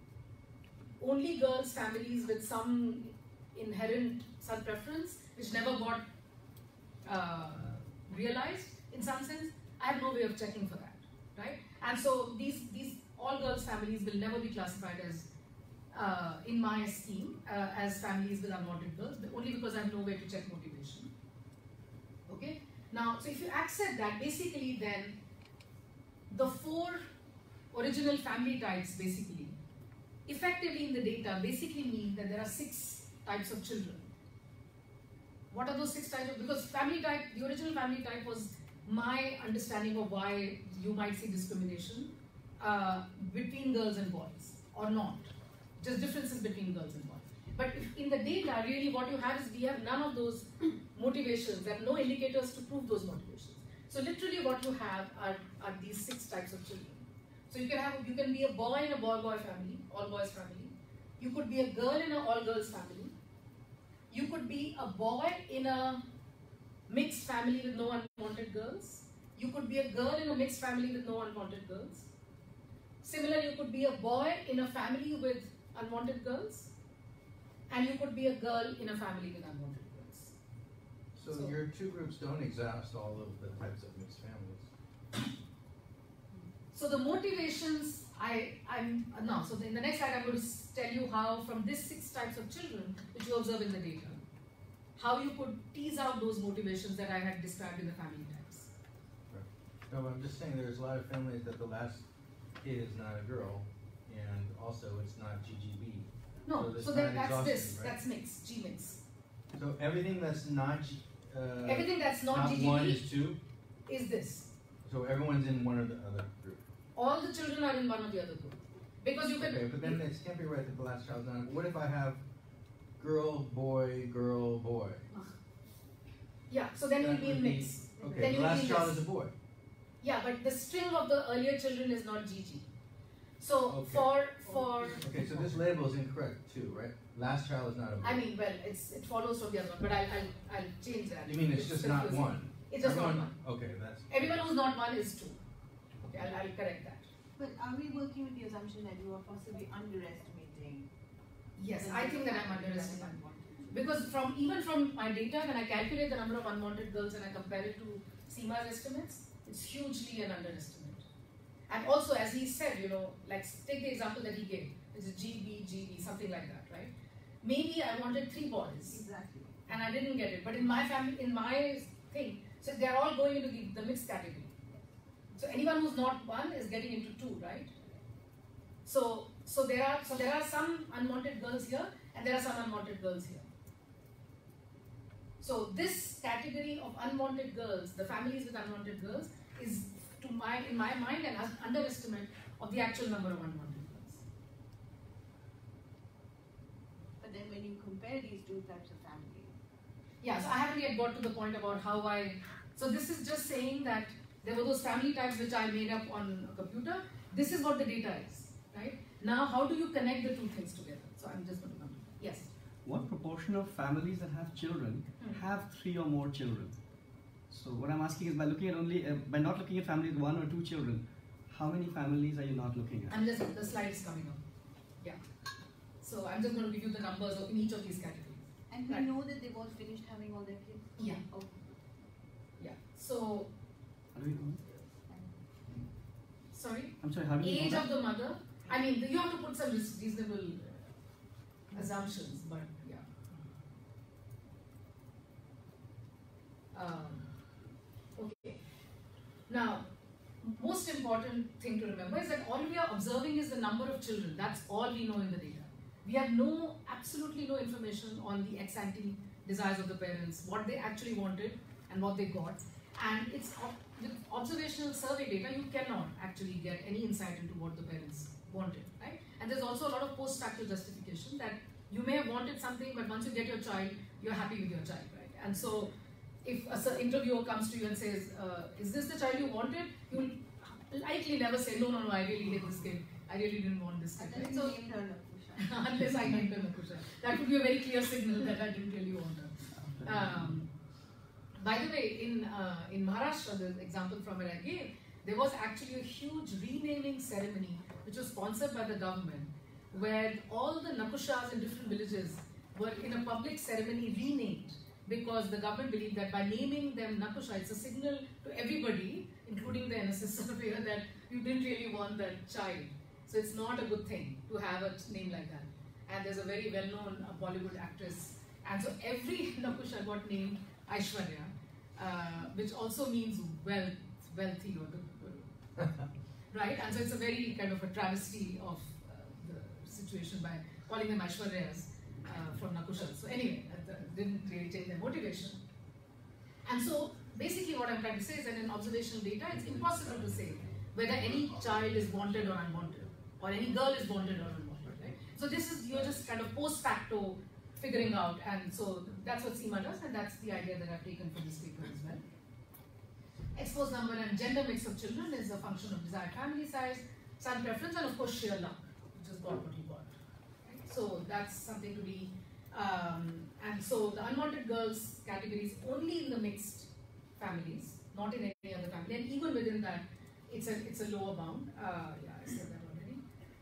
only girls families with some inherent such preference, which never got uh, realized in some sense, I have no way of checking for that, right? And so these these all girls families will never be classified as, uh, in my scheme, uh, as families with unwanted girls, but only because I have no way to check motivation. Okay. Now, so if you accept that, basically then the four original family types basically, effectively in the data, basically mean that there are six types of children. What are those six types of, because family type, the original family type was my understanding of why you might see discrimination uh, between girls and boys or not, just differences between girls and boys. But if in the data, really what you have is we have none of those motivations. There are no indicators to prove those motivations. So literally what you have are, are these six types of children. So you can have, you can be a boy in a boy-boy family, all-boys family. You could be a girl in an all-girls family. You could be a boy in a mixed family with no unwanted girls. You could be a girl in a mixed family with no unwanted girls. Similarly, you could be a boy in a family with unwanted girls. And you could be a girl in a family with unwanted girls. So, so your two groups don't exhaust all of the types of mixed families. So the motivations, I, I'm, no, so in the next slide I'm going to tell you how from these six types of children, which you observe in the data, how you could tease out those motivations that I had described in the family types. Right. No, but I'm just saying there's a lot of families that the last kid is not a girl, and also it's not G G B. No, so, so that, that's this, right? That's mix, G mix. So everything that's not G, uh, everything that's not, not G G B one is two? Is this. So everyone's in one or the other group? All the children are in one or the other group. Because you can... Okay, but then it can't be right that the last child's not. What if I have girl, boy, girl, boy? Yeah, so then you'll be in mix. Be, okay, then the last child is a boy. Yeah, but the string of the earlier children is not G G. So okay. for for okay, so this label is incorrect too, right? Last child is not a boy. I mean, well, it's it follows from the other one, but I'll I'll, I'll change that. You mean it's, it's just not one? It's just Everyone, not one. Okay, that's. Everyone who's not one is two. Okay, I'll, I'll correct that. But are we working with the assumption that you are possibly underestimating? Yes, I think that I'm underestimating. Because from even from my data, when I calculate the number of unwanted girls and I compare it to Seema's estimates, it's hugely an underestimate. And also, as he said, you know, like take the example that he gave, which is G B, G B, something like that, right? Maybe I wanted three boys. Exactly. And I didn't get it. But in my family, in my thing, so they're all going into the, the mixed category. So anyone who's not one is getting into two, right? So so there are so there are some unwanted girls here and there are some unwanted girls here. So this category of unwanted girls, the families with unwanted girls, is to my in my mind an underestimate of the actual number of unwanted girls. But then when you compare these two types of family. Yeah, so I haven't yet got to the point about how I so this is just saying that there were those family types which I made up on a computer. This is what the data is, right? Now, how do you connect the two things together? So I'm just going to come to that. Yes? What proportion of families that have children hmm. have three or more children? So what I'm asking is by looking at only, uh, by not looking at families with one or two children, how many families are you not looking at? I'm just, the slide is coming up. Yeah. So I'm just going to give you the numbers of in each of these categories. And we right. know that they've all finished having all their kids? Yeah. Okay. Yeah. So, how do you know? Sorry? I'm sorry, how do you Age know of the mother. I mean, you have to put some reasonable assumptions, but yeah. Um, okay. Now, most important thing to remember is that all we are observing is the number of children. That's all we know in the data. We have no, absolutely no information on the ex-ante desires of the parents, what they actually wanted and what they got. And it's with observational survey data, you cannot actually get any insight into what the parents wanted, right? And there's also a lot of post-factual justification that you may have wanted something, but once you get your child, you're happy with your child, right? And so, if an interviewer comes to you and says, uh, is this the child you wanted? You'll likely never say, no, no, no, I really hate this kid. I really didn't want this kid. Right? So, unless I named her Nakusha. That would be a very clear signal that I didn't really want her. Um, by the way, in, uh, in Maharashtra, the example from where I gave, there was actually a huge renaming ceremony which was sponsored by the government, where all the Nakushas in different villages were in a public ceremony renamed, because the government believed that by naming them Nakusha, it's a signal to everybody, including the N S S surveyor, that you didn't really want that child. So it's not a good thing to have a name like that. And there's a very well-known uh, Bollywood actress, and so every Nakusha got named Ashwini, uh, which also means wealth, wealthy, or the, right? And so it's a very kind of a travesty of uh, the situation by calling them Aishwaryas uh, from Nakusha. So anyway, that didn't really change their motivation. And so basically what I'm trying to say is that in observational data, it's impossible to say whether any child is wanted or unwanted, or any girl is wanted or unwanted, right? So this is, you're just kind of post facto figuring out, and so that's what SEMA does, and that's the idea that I've taken for this paper as well. Exposed number and gender mix of children is a function of desired family size, son preference, and of course sheer luck, which is got what you got. Right? So that's something to be, um, and so the unwanted girls category is only in the mixed families, not in any other family, and even within that, it's a it's a lower bound. Uh, yeah, I said that already.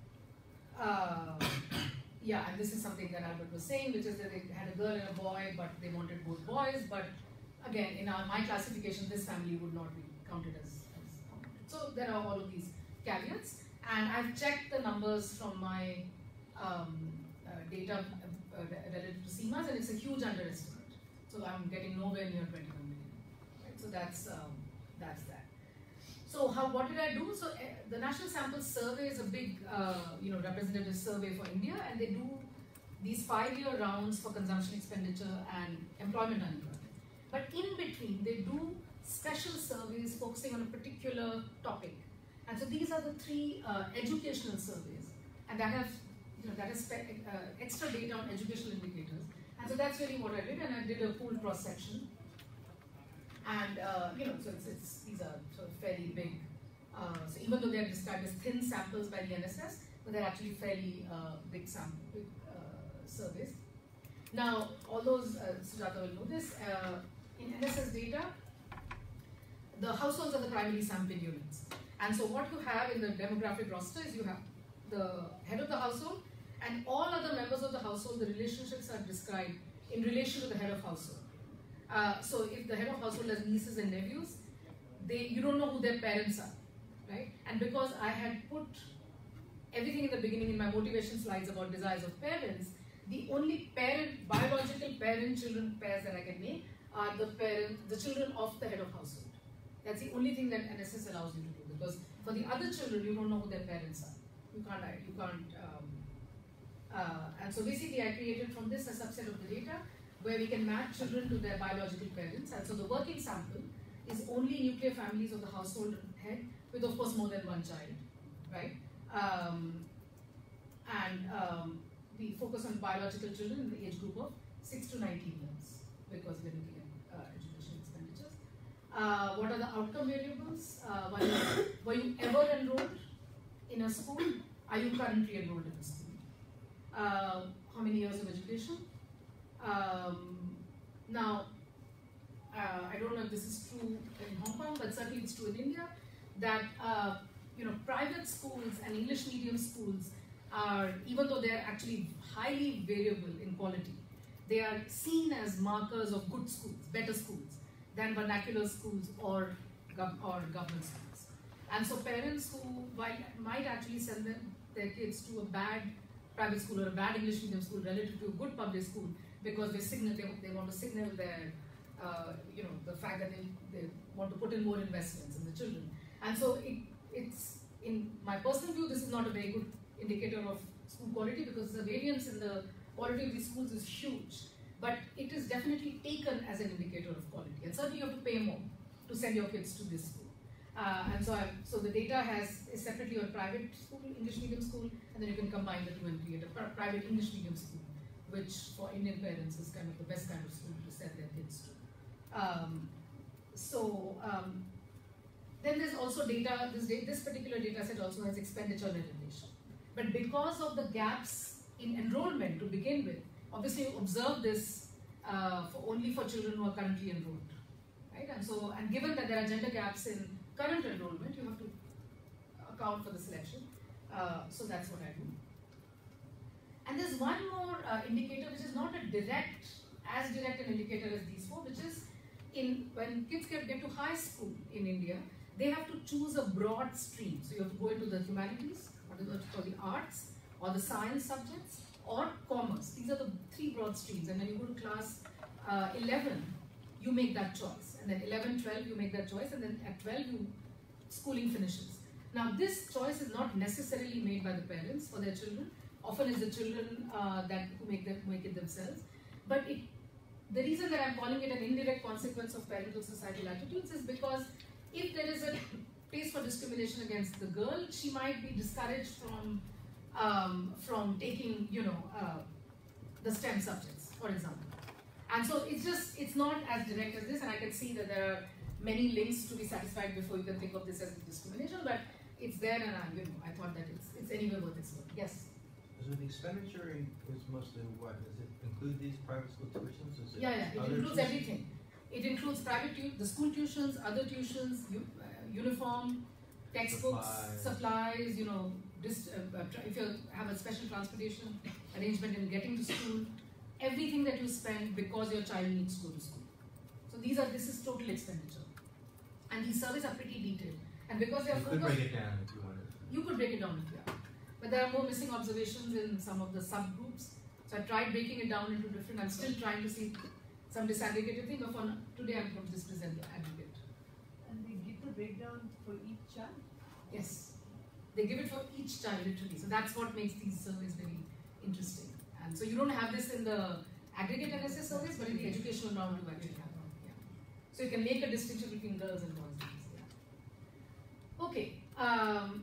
Uh, yeah, and this is something that Albert was saying, which is that they had a girl and a boy, but they wanted both boys. But again, in our, my classification, this family would not be counted as, as unwanted. So there are all of these caveats, and I've checked the numbers from my um, uh, data uh, relative to SEMAs, and it's a huge underestimate. So I'm getting nowhere near twenty-one million. Right? So that's um, that's that. So how, what did I do? So uh, the National Sample Survey is a big, uh, you know, representative survey for India, and they do these five-year rounds for consumption expenditure and employment unemployment. But in between, they do special surveys focusing on a particular topic. And so these are the three uh, educational surveys, and that have, you know, that is uh, extra data on educational indicators. And so that's really what I did, and I did a pooled cross section. And uh, you know, so it's, it's these are sort of fairly big. Uh, so even though they are described as thin samples by the N S S, but they're actually fairly uh, big sample, big uh, surveys. Now, all those uh, Sujata will know this. Uh, in N S S data, the households are the primary sampling units, and so what you have in the demographic roster is you have the head of the household, and all other members of the household. The relationships are described in relation to the head of household. Uh, so if the head of household has nieces and nephews, they you don't know who their parents are, right? And because I had put everything in the beginning in my motivation slides about desires of parents, the only parent, biological parent-children pairs that I can make are the parent, the children of the head of household. That's the only thing that N S S allows you to do, because for the other children, you don't know who their parents are. You can't, you can't. Um, uh, and so basically, I created from this a subset of the data where we can match children to their biological parents. And so the working sample is only nuclear families of the household head, with of course more than one child, right? Um, and um, we focus on biological children in the age group of six to nineteen years, because we're looking at uh, education expenditures. Uh, what are the outcome variables? Uh, one is, were you ever enrolled in a school? Are you currently enrolled in a school? Uh, how many years of education? Um, now, uh, I don't know if this is true in Hong Kong, but certainly it's true in India, that uh, you know, private schools and English medium schools are, even though they are actually highly variable in quality, they are seen as markers of good schools, better schools than vernacular schools or, gov or government schools. And so parents who might actually send them, their kids to a bad private school or a bad English medium school relative to a good public school, because they signal they, they want to signal their uh, you know, the fact that they, they want to put in more investments in the children. And so it, it's, in my personal view, this is not a very good indicator of school quality, because the variance in the quality of these schools is huge. But it is definitely taken as an indicator of quality, and certainly you have to pay more to send your kids to this school. Uh, and so, I, so the data has is separately a private school, English medium school, and then you can combine the two and create a private English medium school, which for Indian parents is kind of the best kind of school to send their kids to. Um, so um, then there's also data. This this particular data set also has expenditure relation, but because of the gaps in enrollment to begin with, obviously you observe this uh, for only for children who are currently enrolled, right? And so, and given that there are gender gaps in current enrollment, you have to account for the selection. Uh, so that's what I do. And there's one more uh, indicator which is not a direct, as direct an indicator as these four, which is in when kids get, get to high school in India, they have to choose a broad stream. So you have to go into the humanities, what is called the arts, or the science subjects, or commerce. These are the three broad streams. And when you go to class uh, eleven, you make that choice. And then eleven, twelve, you make that choice. And then at twelve, you, schooling finishes. Now, this choice is not necessarily made by the parents for their children. Often it's the children uh, that who make, them, make it themselves. But it, the reason that I'm calling it an indirect consequence of parental societal attitudes is because if there is a pays for discrimination against the girl, she might be discouraged from um, from taking, you know, uh, the STEM subjects, for example. And so it's just, it's not as direct as this, and I can see that there are many links to be satisfied before you can think of this as discrimination, but it's there, and I, you know, I thought that it's, it's anyway worth exploring. Yes? So the expenditure is mostly what? Does it include these private school tuitions? Is it Yeah, yeah, it other includes tuitions? everything. It includes private, tu the school tuitions, other tuitions, u uh, uniform, textbooks, Supplies. supplies, you know, dis uh, uh, if you have a special transportation arrangement in getting to school, everything that you spend because your child needs to go to school. So these are, this is total expenditure. And these surveys are pretty detailed. And because they are You could focused, break it down if you wanted. you could break it down, yeah. But there are more missing observations in some of the subgroups. So I tried breaking it down into different, I'm still trying to see some disaggregated thing, but for today I'm going to just present the aggregate. And they give the breakdown for each child? Yes. They give it for each child literally. So that's what makes these surveys very interesting. And so you don't have this in the aggregate N S S surveys, but in the educational round you actually have one. Yeah. So you can make a distinction between girls and boys. Yeah. Okay. Um,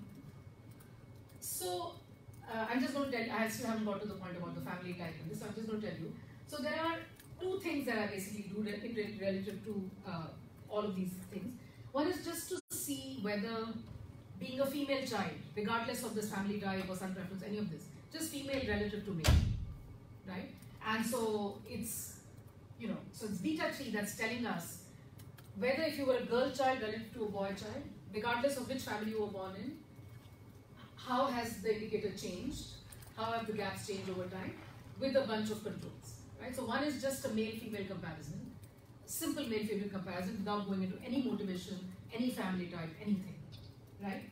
so uh, I'm just going to tell you, I still haven't got to the point about the family type in this, so I'm just going to tell you. So there are two things that I basically do relative to uh, all of these things. One is just to see whether being a female child, regardless of this family type or son preference, any of this, just female relative to male, right? And so it's, you know, so it's beta three that's telling us whether if you were a girl child relative to a boy child, regardless of which family you were born in, how has the indicator changed, how have the gaps changed over time, with a bunch of controls, right? So one is just a male-female comparison, simple male-female comparison without going into any motivation, any family type, anything, right?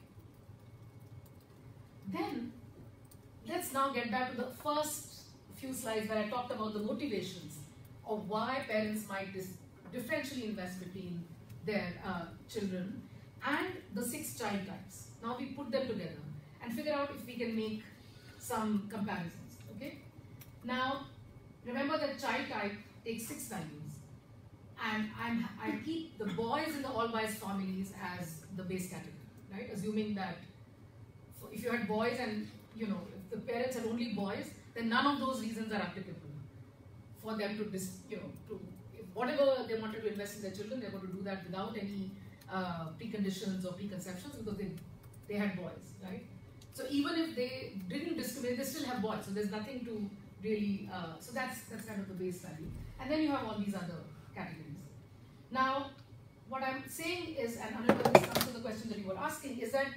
Then, let's now get back to the first few slides where I talked about the motivations of why parents might dis differentially invest between their uh, children and the six child types. Now we put them together and figure out if we can make some comparisons, okay? Now, remember that child type takes six values, and I'm, I keep the boys in the all boys families as the base category, right? Assuming that if you had boys and, you know, if the parents had only boys, then none of those reasons are applicable for them to, dis, you know, to, if whatever they wanted to invest in their children, they're going to do that without any uh, preconditions or preconceptions because they, they had boys, right? So even if they didn't discriminate, they still have boys, so there's nothing to really, uh, so that's, that's kind of the base value. And then you have all these other categories. Now, what I'm saying is, and Anurag, this comes to the question that you were asking, is that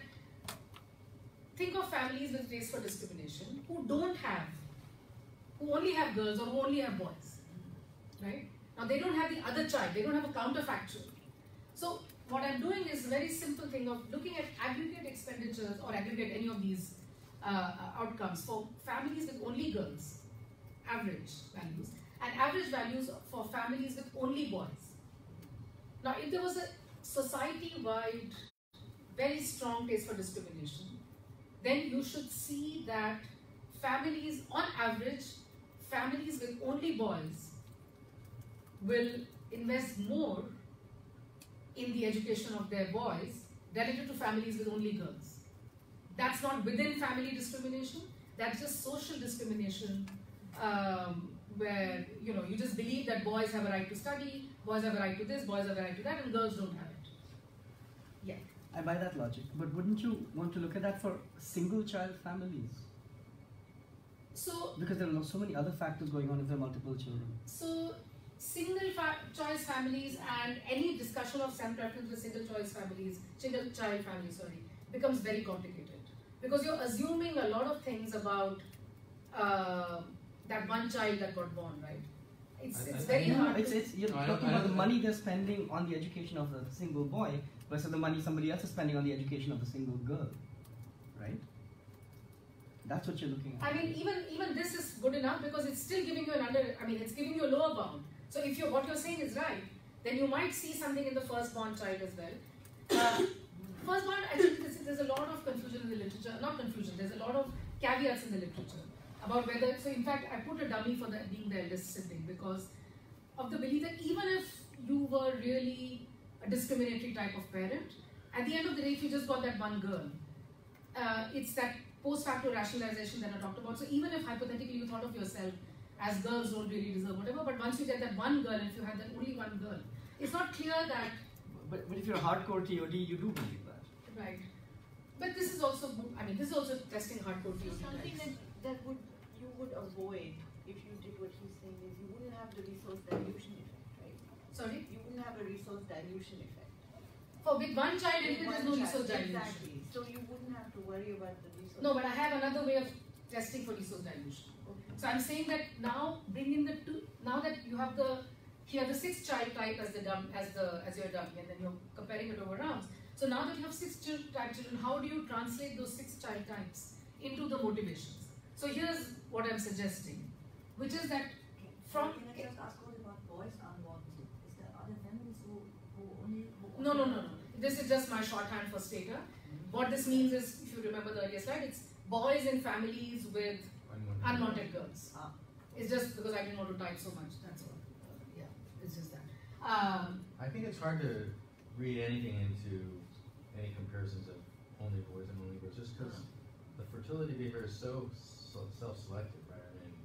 think of families with race for discrimination who don't have, who only have girls or who only have boys, right? Now they don't have the other child, they don't have a counterfactual. So what I'm doing is a very simple thing of looking at aggregate expenditures or aggregate any of these uh, outcomes for families with only girls, average values, and average values for families with only boys. Now if there was a society-wide very strong case for discrimination, then you should see that families, on average, families with only boys will invest more in the education of their boys relative to families with only girls. That's not within family discrimination, that's just social discrimination um, where, you know, you just believe that boys have a right to study, boys have a right to this, boys have a right to that, and girls don't have it. Yeah. I buy that logic, but wouldn't you want to look at that for single child families? So, because there are so many other factors going on if there are multiple children. So, single fa choice families and any discussion of some preference with single choice families, single child families, sorry, becomes very complicated because you're assuming a lot of things about uh, that one child that got born, right? It's, I, it's I, very No, hard. it's, to, it's, you're No, I talking don't- I about the don't- money they're spending on the education of the single boy versus the money somebody else is spending on the education of the single girl, right? That's what you're looking at. I mean, even even this is good enough because it's still giving you an under. I mean, it's giving you a lower bound. So if you're what you're saying is right, then you might see something in the firstborn child as well. Uh, firstborn, I think this, there's a lot of confusion in the literature. Not confusion. There's a lot of caveats in the literature about whether. So in fact, I put a dummy for the, being the eldest sibling because of the belief that even if you were really a discriminatory type of parent at the end of the day, if you just got that one girl, uh, it's that post facto rationalization that I talked about. So even if hypothetically you thought of yourself as girls don't really deserve whatever, but once you get that one girl, if you have that only one girl, it's not clear that. But, but if you're a hardcore T O D, you do believe that. Right. But this is also, I mean, this is also testing hardcore T O D. So something types. that, that would you would avoid if you did what he's saying is you wouldn't have the resource dilution effect, right? Sorry? You wouldn't have a resource dilution effect. For with one child, anyway, there's no One resource child, dilution. Exactly. So you wouldn't have to worry about the resource. No, but I have another way of testing for resource dilution. Okay. So I'm saying that now bring in the two, now that you have the, here the sixth child type as the dumb, as the, as your dummy, and then you're comparing it over rounds. So now that you have six child type children, how do you translate those six child types into the motivations? So here's what I'm suggesting, which is that from, Can I just ask what about boys unwanted? Is there other families who, who only who no, no, no, no. This is just my shorthand for stater. What this means is, if you remember the earlier slide, it's boys in families with unwanted girls. Ah. It's just because I didn't want to type so much, that's all. Yeah, it's just that. Um, I think it's hard to read anything into any comparisons of only boys and only girls, just because the fertility behavior is so, so self-selective, right? I mean,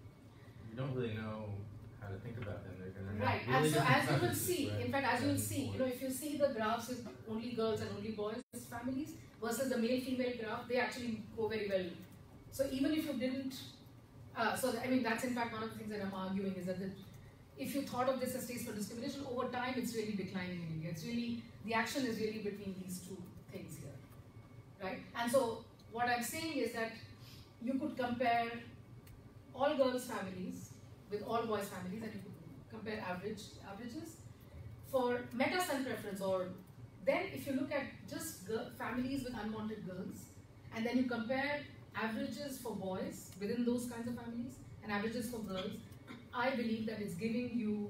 you don't really know how to think about them. They're going to right, really and so different as you will preferences, see, right? in fact, as you will And see, you boys. know, if you see the graphs with only girls and only boys families versus the male-female graph, they actually go very well. So even if you didn't, uh, so I mean, that's in fact one of the things that I'm arguing is that the, if you thought of this as taste for discrimination, over time it's really declining in India. It's really, the action is really between these two things here, right? And so what I'm saying is that you could compare all girls families with all boys families, and you could compare average averages for meta son preference, or then if you look at just girl, families with unwanted girls, and then you compare averages for boys within those kinds of families and averages for girls, I believe that it's giving you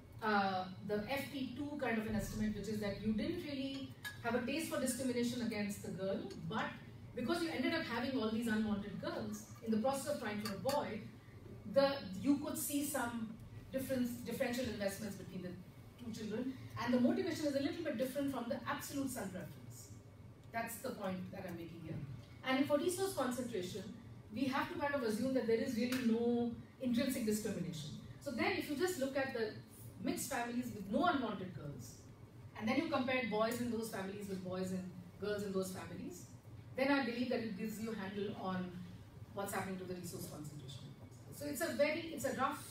uh, the F P two kind of an estimate, which is that you didn't really have a taste for discrimination against the girl, but because you ended up having all these unwanted girls, in the process of trying to avoid, the you could see some difference, differential investments between the two children, and the motivation is a little bit different from the absolute son preference. That's the point that I'm making here. And for resource concentration, we have to kind of assume that there is really no intrinsic discrimination. So then if you just look at the mixed families with no unwanted girls, and then you compare boys in those families with boys and girls in those families, then I believe that it gives you a handle on what's happening to the resource concentration. So it's a very, it's a rough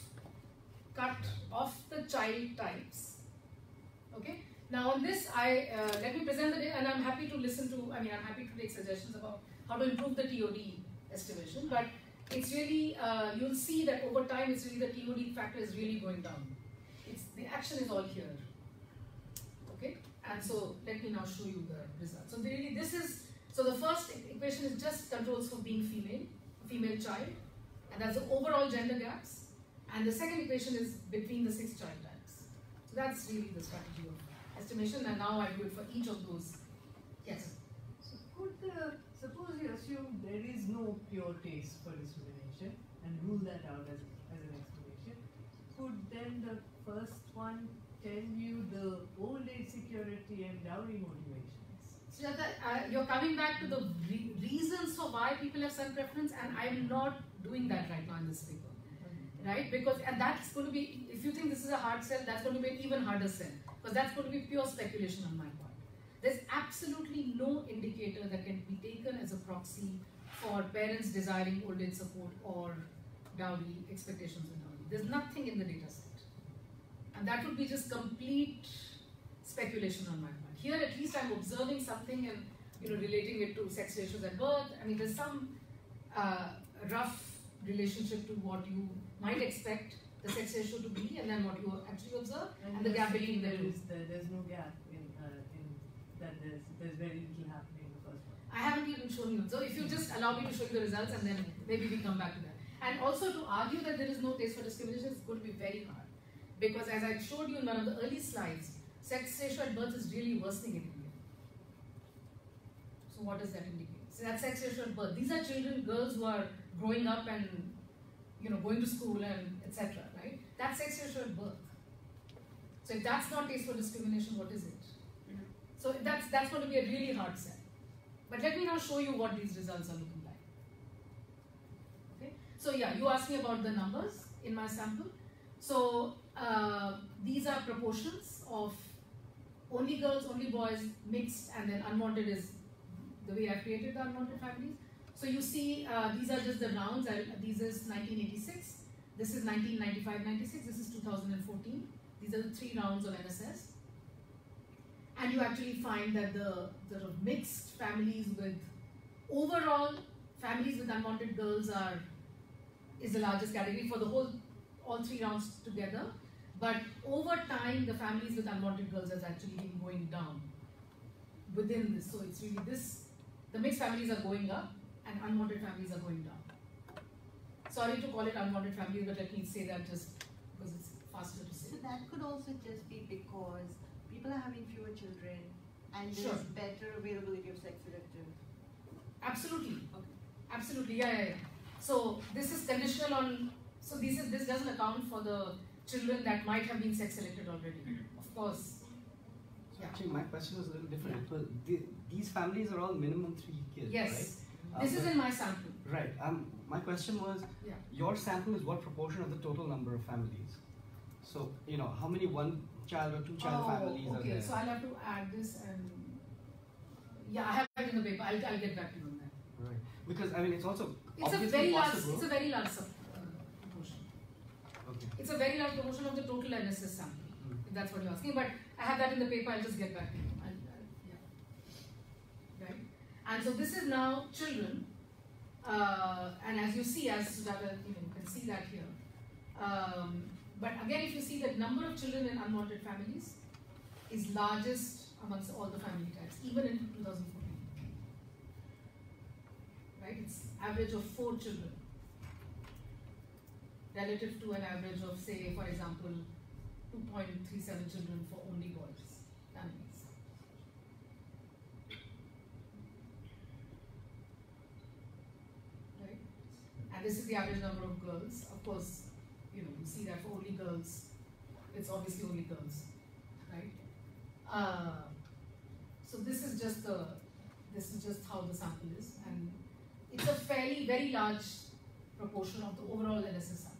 cut of the child types. Okay. Now on this, I uh, let me present the, and I'm happy to listen to, I mean, I'm happy to take suggestions about how to improve the T O D estimation, but it's really, uh, you'll see that over time, it's really the T O D factor is really going down. It's, the action is all here. Okay. And so let me now show you the results. So really, this is, so the first equation is just controls for being female, female child, and that's the overall gender gaps. And the second equation is between the six child types. So that's really the strategy of estimation, and now I do it for each of those. Yes? So could the, suppose you assume there is no pure taste for discrimination and rule that out as, as an explanation, could then the first one tell you the old age security and dowry motivations? So that, uh, you're coming back to the re reasons for why people have son preference, and I'm not doing that right now in this paper. Right? Because, and that's going to be, if you think this is a hard sell, that's going to be an even harder sell. Because that's going to be pure speculation on my part. There's absolutely no indicator that can be taken as a proxy for parents desiring old age support or dowry, expectations of dowry. There's nothing in the data set. And that would be just complete speculation on my part. Here at least I'm observing something and, you know, relating it to sex ratios at birth. I mean, there's some uh, rough relationship to what you might expect the sex ratio to be, and then what you actually observe, and, and the gap between the there two. Is the, there's no gap in, uh, in that there's, there's very little happening in the first one. I haven't even shown you. So if you just allow me to show you the results, and then maybe we come back to that. And also to argue that there is no taste for discrimination is going to be very hard. Because as I showed you in one of the early slides, sex ratio at birth is really worsening in India. So what does that indicate? So that's sex ratio at birth. These are children, girls who are growing up and, you know, going to school and et cetera. Right? That's sex ratio at birth. So if that's not taste for discrimination, what is it? So that's, that's going to be a really hard sell. But let me now show you what these results are looking like. Okay. So yeah, you asked me about the numbers in my sample. So uh, these are proportions of only girls, only boys, mixed, and then unwanted is the way I created the unwanted families. So you see, uh, these are just the rounds. I, this is nineteen eighty-six, this is nineteen ninety-five ninety-six, this is two thousand fourteen. These are the three rounds of N S S. And you actually find that the, the mixed families with overall families with unwanted girls are is the largest category for the whole, all three rounds together. But over time, the families with unwanted girls has actually been going down within this. So it's really this, the mixed families are going up and unwanted families are going down. Sorry to call it unwanted families, but let me say that just because it's faster to say. So that could also just be because people are having fewer children and there's Sure. better availability of sex selective. Absolutely. Okay. Absolutely, yeah, yeah, yeah. So this is conditional on, so this is this doesn't account for the children that might have been sex selected already. Of course. So actually, my question was a little different. It was the, these families are all minimum three kids, Yes. right? This Uh, is but- in my sample. Right. Um, my question was, Yeah. your sample is what proportion of the total number of families? So, you know, how many one child or two child families oh, are okay. there? So I'll have to add this and yeah, I have it in the paper. I'll, I'll get back to you on that. Right. Because, I mean, it's also It's a obviously very large, possible. it's a very large sub, uh, proportion. Okay. It's a very large proportion of the total N S S sample, Mm. if that's what you're asking. But I have that in the paper, I'll just get back to you. I'll, I'll, yeah. Right? And so this is now children. Uh, and as you see, as Sujata, you, know, you can see that here. Um, but again, if you see the number of children in unwanted families is largest amongst all the family types, even in two thousand fourteen. Right? It's average of four children relative to an average of, say, for example, two point three seven children for only boys families. Right? And this is the average number of girls. Of course, you know, you see that for only girls, it's obviously only girls, right? Uh, so this is just the, this is just how the sample is, and it's a fairly, very large proportion of the overall N S S sample.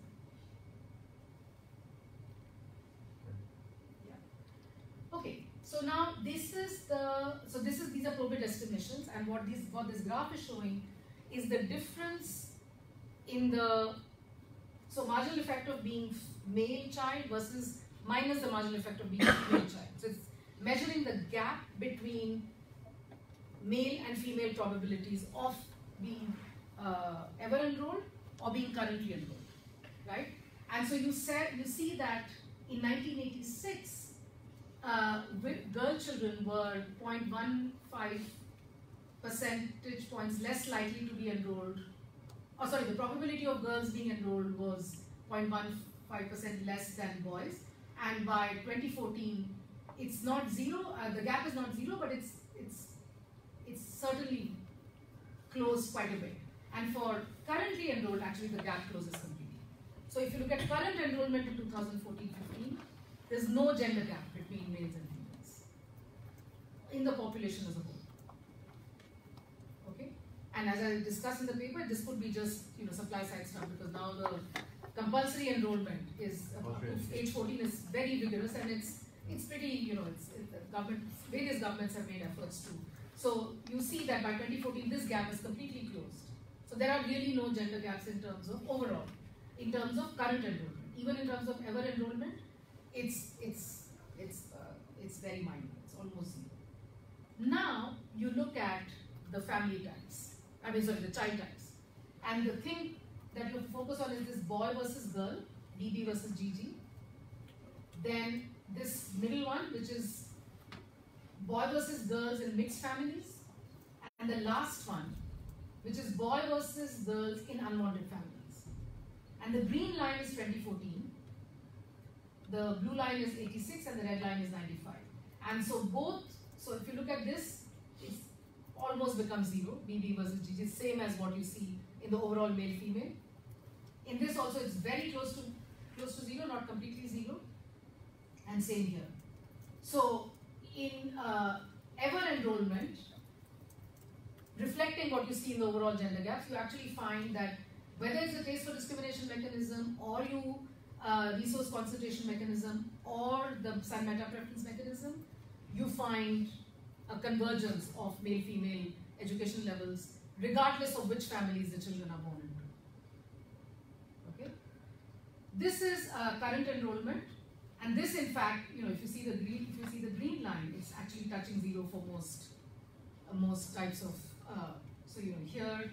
Yeah. Okay, so now this is the, so this is, these are probate estimations, and what these, what this graph is showing is the difference in the, so marginal effect of being male child versus minus the marginal effect of being female child. So it's measuring the gap between male and female probabilities of being uh, ever enrolled or being currently enrolled, right? And so you said, you see that in nineteen eighty-six, uh, girl children were zero point one five percentage points less likely to be enrolled. Oh, sorry, the probability of girls being enrolled was zero point one five percent less than boys. And by twenty fourteen, it's not zero. Uh, the gap is not zero, but it's it's it's certainly closed quite a bit. And for currently enrolled, actually the gap closes completely. So if you look at current enrollment in two thousand fourteen fifteen, there's no gender gap between males and females in the population as a whole. Okay, and as I discussed in the paper, this could be just, you know, supply side stuff, because now the compulsory enrollment is up to age fourteen is very vigorous, and it's it's pretty, you know, it's, it's the government, various governments have made efforts to. So you see that by twenty fourteen, this gap is completely closed. So there are really no gender gaps in terms of overall, in terms of current enrollment. Even in terms of ever enrollment, it's it's it's uh, it's very minor. It's almost zero. Now you look at the family types. I mean, sorry, the child types, and the thing that you have to focus on is this boy versus girl, B B versus G G. Then this middle one, which is boy versus girls in mixed families, and the last one, which is boy versus girls in unwanted families. And the green line is twenty fourteen, the blue line is eighty-six, and the red line is ninety-five. And so both, so if you look at this, it's almost becomes zero, B B versus G G, same as what you see in the overall male-female. In this also, it's very close to close to zero, not completely zero, and same here. So in uh, ever enrollment, reflecting what you see in the overall gender gaps, you actually find that whether it's a taste for discrimination mechanism or you uh, resource concentration mechanism or the sun meta preference mechanism, you find a convergence of male-female education levels regardless of which families the children are born into. Okay? This is uh, current enrollment, and this in fact, you know, if you see the green, if you see the green line, it's actually touching zero for most uh, most types of. Uh, so you know here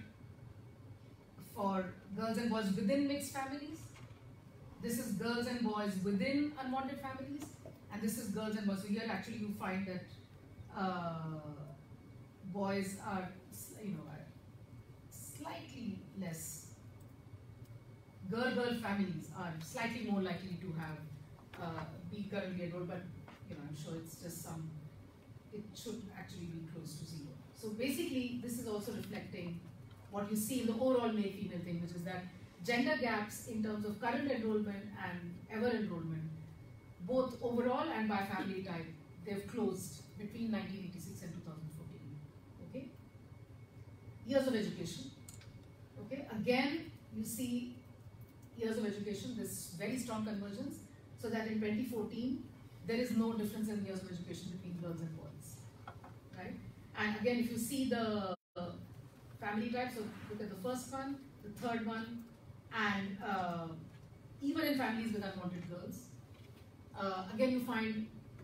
for girls and boys within mixed families, this is girls and boys within unwanted families, and this is girls and boys. So here actually you find that uh, boys are, you know, are slightly less. Girl-girl families are slightly more likely to have uh, be currently enrolled, but you know I'm sure it's just some. It should actually be close to zero. So basically, this is also reflecting what you see in the overall male-female thing, which is that gender gaps in terms of current enrollment and ever enrollment, both overall and by family type, they've closed between nineteen eighty-six and two thousand fourteen. Okay. Years of education. Okay. Again, you see years of education, this very strong convergence, so that in twenty fourteen, there is no difference in years of education between girls and boys. Right? And again, if you see the uh, family type, so look at the first one, the third one, and uh, even in families with unwanted girls, uh, again you find,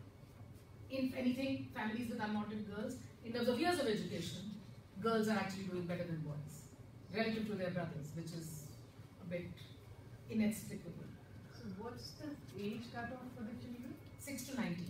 if anything, families with unwanted girls, in terms of years of education, girls are actually doing better than boys, relative to their brothers, which is a bit inexplicable. So what's the age cutoff for the children? six to nineteen.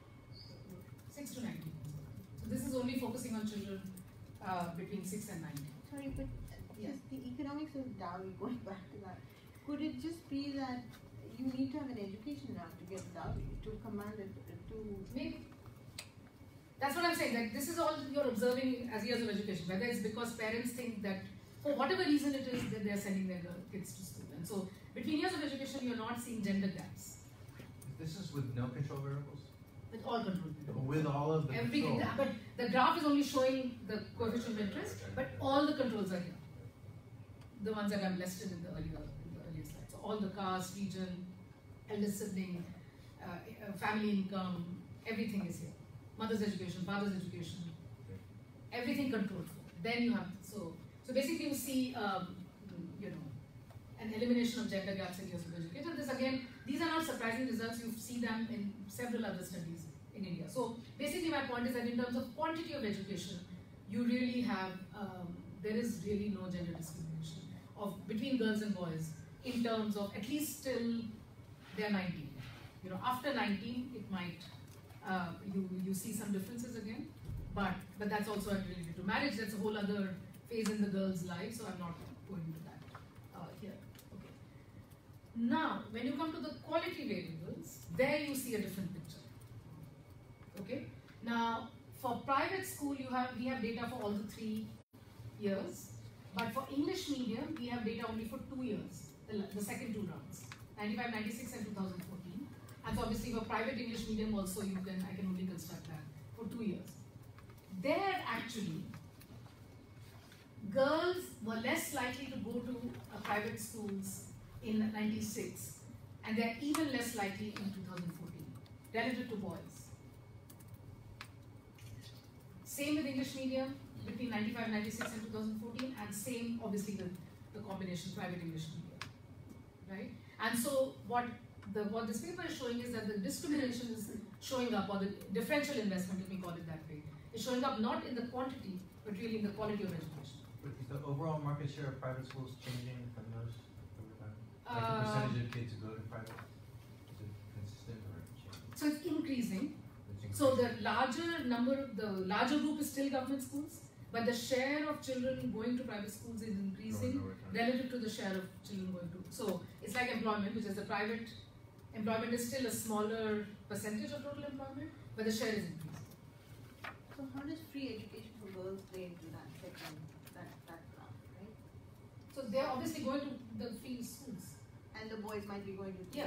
six to nineteen. So this is only focusing on children uh, between six and nineteen. Sorry, but Yes. just the economics of dowry, going back to that, could it just be that you need to have an education now to get dowry, to command it, to... Maybe. That's what I'm saying, that this is all you're observing as years of education, whether it's because parents think that, for whatever reason it is, that they're sending their kids to school. And so, between years of education, you're not seeing gender gaps. This is with no control variables? With all control. With all of the Everything, control? but the graph is only showing the coefficient of interest, but all the controls are here. The ones that I've listed in the earlier, in the earlier slide. So all the caste, region, eldest sibling, uh, family income, everything is here. Mother's education, father's education, everything controlled for. Then you have, so, so basically you see, um, you know, an elimination of gender gaps in years of education. This again, these are not surprising results. You see them in several other studies in India. So basically my point is that in terms of quantity of education, you really have, um, there is really no gender discrimination of between girls and boys in terms of at least till they're nineteen. You know, after nineteen, it might, uh, you, you see some differences again, but, but that's also related to marriage. That's a whole other phase in the girl's life, so I'm not going into that uh, here. Okay. Now, when you come to the quality variables, there you see a different picture. Okay. Now, for private school, you have we have data for all the three years, but for English medium, we have data only for two years, the, the second two rounds, ninety-five, ninety-six, and two thousand fourteen. And so obviously for private English medium also, you can I can only construct that for two years. There actually, girls were less likely to go to uh, private schools in ninety-six, and they're even less likely in two thousand fourteen, relative to boys. Same with English medium between ninety-five, ninety-six and two thousand fourteen, and same obviously the, the combination private English medium, right? And so what the what this paper is showing is that the discrimination is showing up, or the differential investment, let me call it that way, is showing up not in the quantity, but really in the quality of education. But is the overall market share of private schools changing from those over time? Like the Uh, percentage of kids who go to private? Is it consistent or changing? So it's increasing. It's So the increasing. larger number, the larger group is still government schools, but the share of children going to private schools is increasing Growing over time. relative to the share of children going to. So it's like employment, which is the private employment is still a smaller percentage of total employment, but the share is increasing. So how does free education for girls play into that second, that, that graph, right? So they're obviously going to the free schools. And the boys might be going to Yeah. these,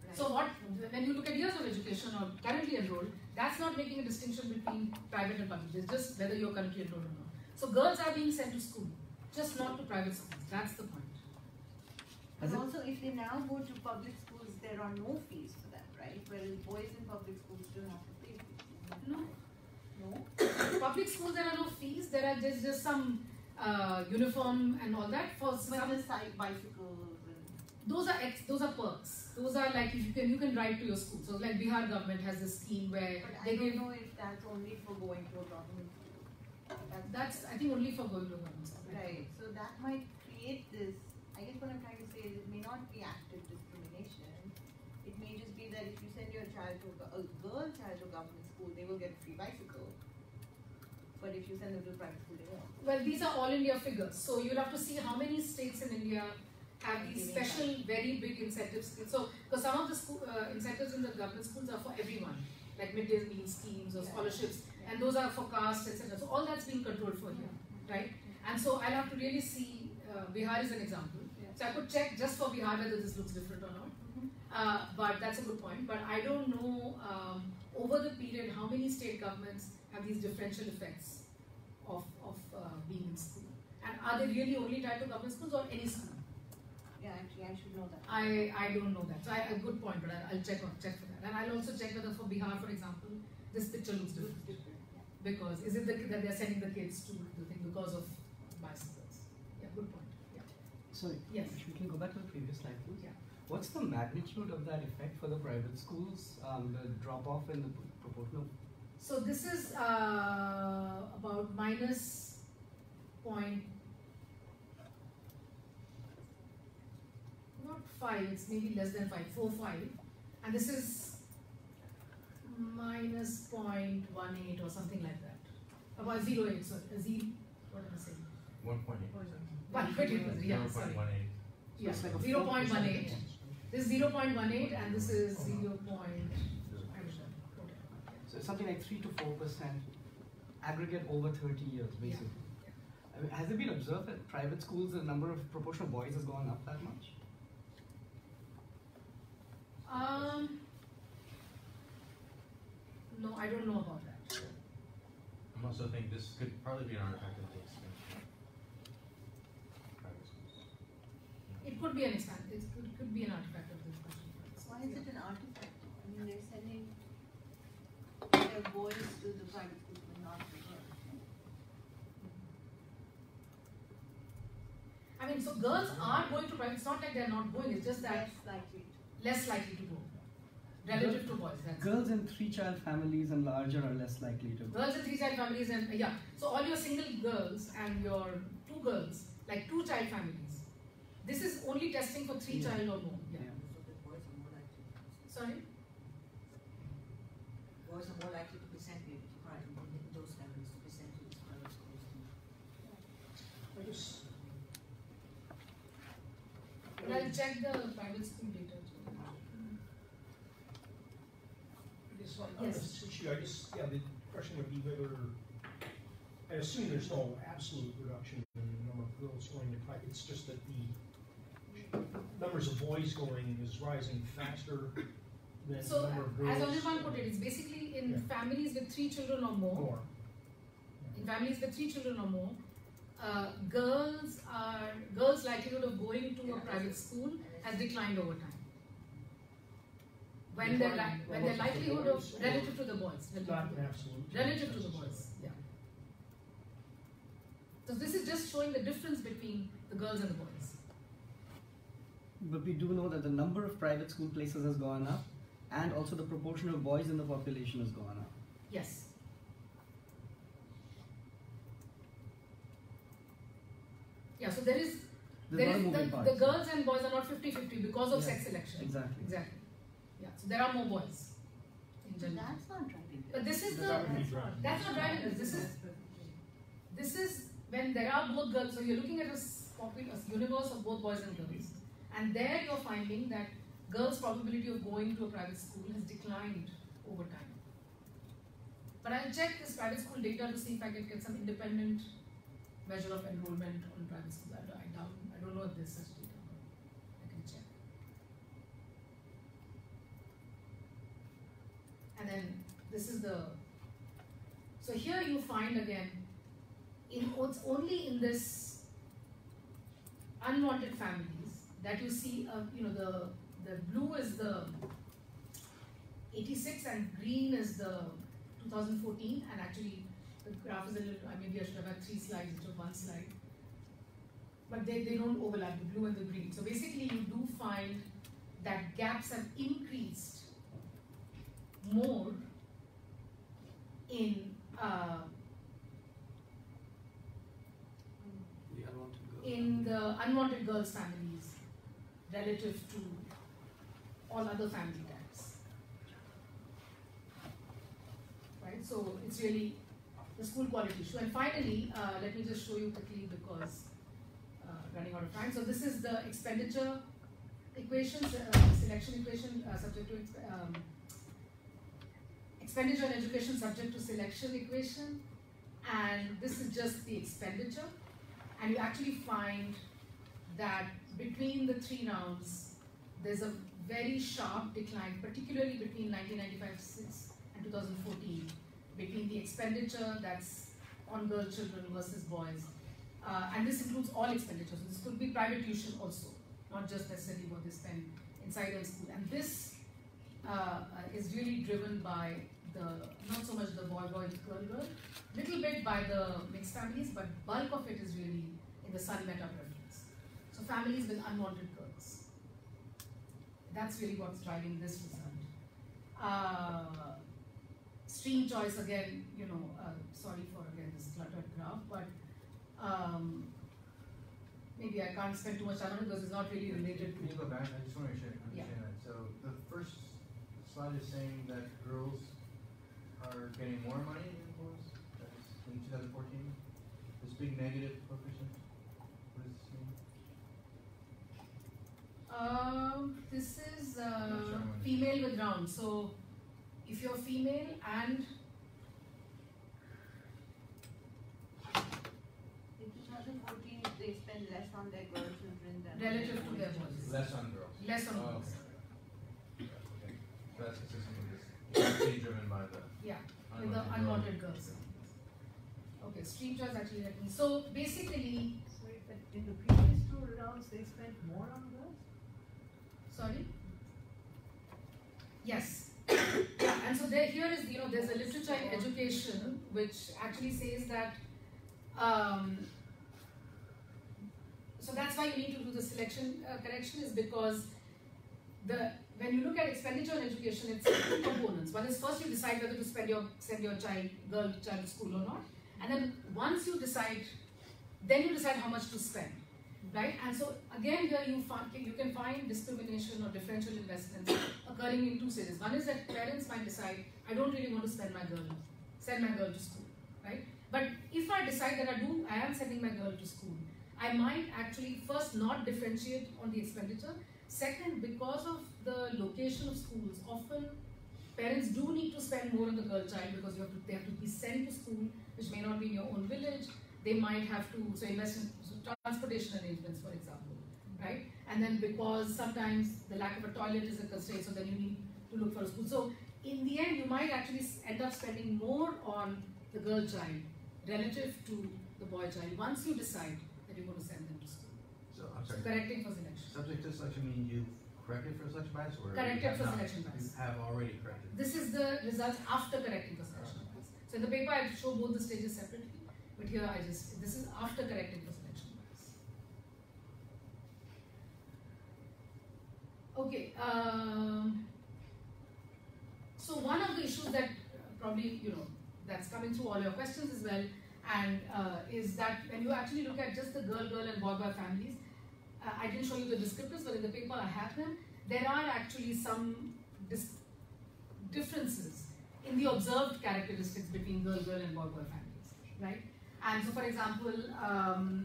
So what, when you look at years of education or currently enrolled, that's not making a distinction between private and public. It's just whether you're currently enrolled or not. So girls are being sent to school, just not to private schools. That's the point. And also, if they now go to public schools, there are no fees for them, right? Whereas boys in public schools do have to pay fees. No. No? Public schools, there are no fees. There are just, just some uh, uniform and all that. For But some, the side bicycles and... those are ex, those are perks. Those are like if you can you can ride to your school. So like Bihar government has this scheme where But they I don't give. know if that's only for going to a government school. That's, That's I think only for going to government school. right. So that might create this. I guess what I'm trying to say is it may not be active discrimination. It may just be that if you send your child to a, a girl child to a government school, they will get a free bicycle. But if you send them to a private school, they won't. Well, these are all India figures. So you'll have to see how many states in India have these Giving special, very big incentives. So, because some of the school, uh, incentives in the government schools are for everyone, like midday meal schemes or Yeah. scholarships, Yeah. and those are for caste, et cetera. So all that's being controlled for here, right? And so I'll have to really see. Uh, Bihar is an example. Yeah. So I could check just for Bihar whether this looks different or not. Mhm. Uh, but that's a good point. But I don't know um, over the period how many state governments have these differential effects of, of uh, being in school. And are they really only tied to government schools or any school? Yeah, actually, I should know that. I, I don't know that. So I, a good point, but I, I'll check on, check for that. And I'll also check whether for Bihar, for example, this picture looks different. Because is it the, that they're sending the kids to the thing because of bicycles? Yeah, good point. Yeah. Sorry, Yes. we can go back to the previous slide, please. Yeah. What's the magnitude of that effect for the private schools? Um, the drop off in the p- proportion of. So this is uh, about minus point, not five, it's maybe less than five, four, five. And this is minus point one eight or something like that. About zero eight, sorry, a Z, what am I saying? One point eight. One point eight, yeah, Zero sorry. point one eight. Yeah, it's like a zero four point one eight. percent. This is zero point one eight and this is zero point, I don't know. So it's something like three to four percent aggregate over thirty years, basically. I mean, has it been observed that private schools, the number of proportion of boys has gone up that much? Um, no, I don't know about that. I also think this could probably be an artifact of the expansion of private schools. It could be an extent. It could, could be an artifact of this question. Why is it an artifact? I mean, they're sending their boys to the private schools, but not the girls. I mean, so girls are going to private. It's not like they're not going. It's just that Less likely to. less likely to go relative to boys. That's Girls in three-child families and larger are less likely to. girls in three-child families and yeah. So all your single girls and your two girls, like two-child families. This is only testing for three-child or more. Yeah. Yeah. So the boys are more likely to be sent. Sorry. Boys are more likely to be sent to private, in those families to be sent to these private schools. I just, But I'll check the private school data. too. I guess on on Yes. this issue, I just, yeah, the question would be whether, I assume there's no absolute reduction in the number of girls going to private, it's just that the numbers of boys going is rising faster than the So number of girls. as Anirban put it, it's basically in Yeah. families with three children or more. More. In families with three children or more, uh, girls are girls' likelihood of going to a private school has declined over time. When their li- Declined when their relative to likelihood boys, of or relative to the boys, relative Not to in the- absolute. relative to the terms. boys, yeah. So this is just showing the difference between the girls and the boys. But we do know that the number of private school places has gone up, and also the proportion of boys in the population has gone up. Yes. Yeah, so there is There's there not a is moving the, part. the girls and boys are not fifty fifty because of Yeah, sex selection. Exactly. Exactly. Yeah. So there are more boys in But general. that's not driving. But this is But the that would be driving. that's not driving this. This is this is when there are both girls. So you're looking at a, s- popu- a universe of both boys and girls, and there you're finding that girls' probability of going to a private school has declined over time. But I'll check this private school data to see if I can get some independent measure of enrollment on private schools. I, I doubt. I don't know if there's such data. I can check. and then this is the, so here you find again, in, it's only in this unwanted families that you see, uh, you know, the, the blue is the eighty-six and green is the two thousand fourteen, and actually the graph is a little, I maybe I should have had three slides instead of one slide. But they, they don't overlap, the blue and the green. So basically you do find that gaps have increased more in uh, The unwanted girl. in the unwanted girls' families relative to all other family types. Right? So it's really the school quality issue. And finally, uh, let me just show you quickly because uh, running out of time. So this is the expenditure equations, uh, selection equation uh, subject to exp um, expenditure and education subject to selection equation, and this is just the expenditure, and you actually find that between the three rounds there's a very sharp decline, particularly between nineteen ninety-five six and two thousand fourteen, between the expenditure that's on girl children versus boys, uh, and this includes all expenditures. This could be private tuition also, not just necessarily what they spend inside their school. And this uh, is really driven by the, not so much the boy boy girl girl, little bit by the mixed families, but bulk of it is really in the sun meta preference. So families with unwanted girls. That's really what's driving this result. Uh, stream choice again, you know, uh, sorry for again this cluttered graph, but um, maybe I can't spend too much time on it because it's not really related Can you to. go back? I just want to make sure I Yeah. understand that. So the first slide is saying that girls are getting more money than boys. That is in two thousand fourteen. This big negative coefficient. What does this mean? Um, this is Not uh, sure I'm female with round. So if you're female and In two thousand fourteen, they spend less on their girl children than relative to their boys, Less on girls. less on Oh, girls. okay. Okay. So that's consistent with this. It's being driven by the Yeah, with the unwanted girls. Okay, stream choice actually let me. So basically, Sorry, but in the previous two rounds, they spent more on girls? sorry. Yes. Yeah, and so there here is, you know, there's a literature in education which actually says that. Um, so that's why you need to do the selection uh, correction, is because the when you look at expenditure on education, it's two components. One is first you decide whether to spend your send your child girl child to school or not, and then once you decide, then you decide how much to spend, right? And so again here you find you can find discrimination or differential investments occurring in two stages. One is that parents might decide, I don't really want to spend my girl send my girl to school, right? But if I decide that I do, I am sending my girl to school, I might actually first not differentiate on the expenditure. Second, because of the location of schools, often parents do need to spend more on the girl child because you have to, they have to be sent to school, which may not be in your own village. They might have to so invest in so transportation arrangements, for example, right? And then because sometimes the lack of a toilet is a constraint, so then you need to look for a school. So in the end, you might actually end up spending more on the girl child relative to the boy child once you decide that you're going to send them to school. So I'm sorry. Correcting for selection. Subject to selection means you've corrected for selection bias, or Corrected you have for not? selection bias. You have already corrected. This is the results after correcting for selection bias. So in the paper I show both the stages separately, but here I just, this is after correcting for selection bias. Okay, um, so one of the issues that uh, probably, you know, that's coming through all your questions as well, and uh, is that when you actually look at just the girl, girl and boy, boy families, uh, I didn't show you the descriptors, but in the paper I have them, there are actually some dis differences in the observed characteristics between girl, girl and boy, boy families, right? And so for example, um,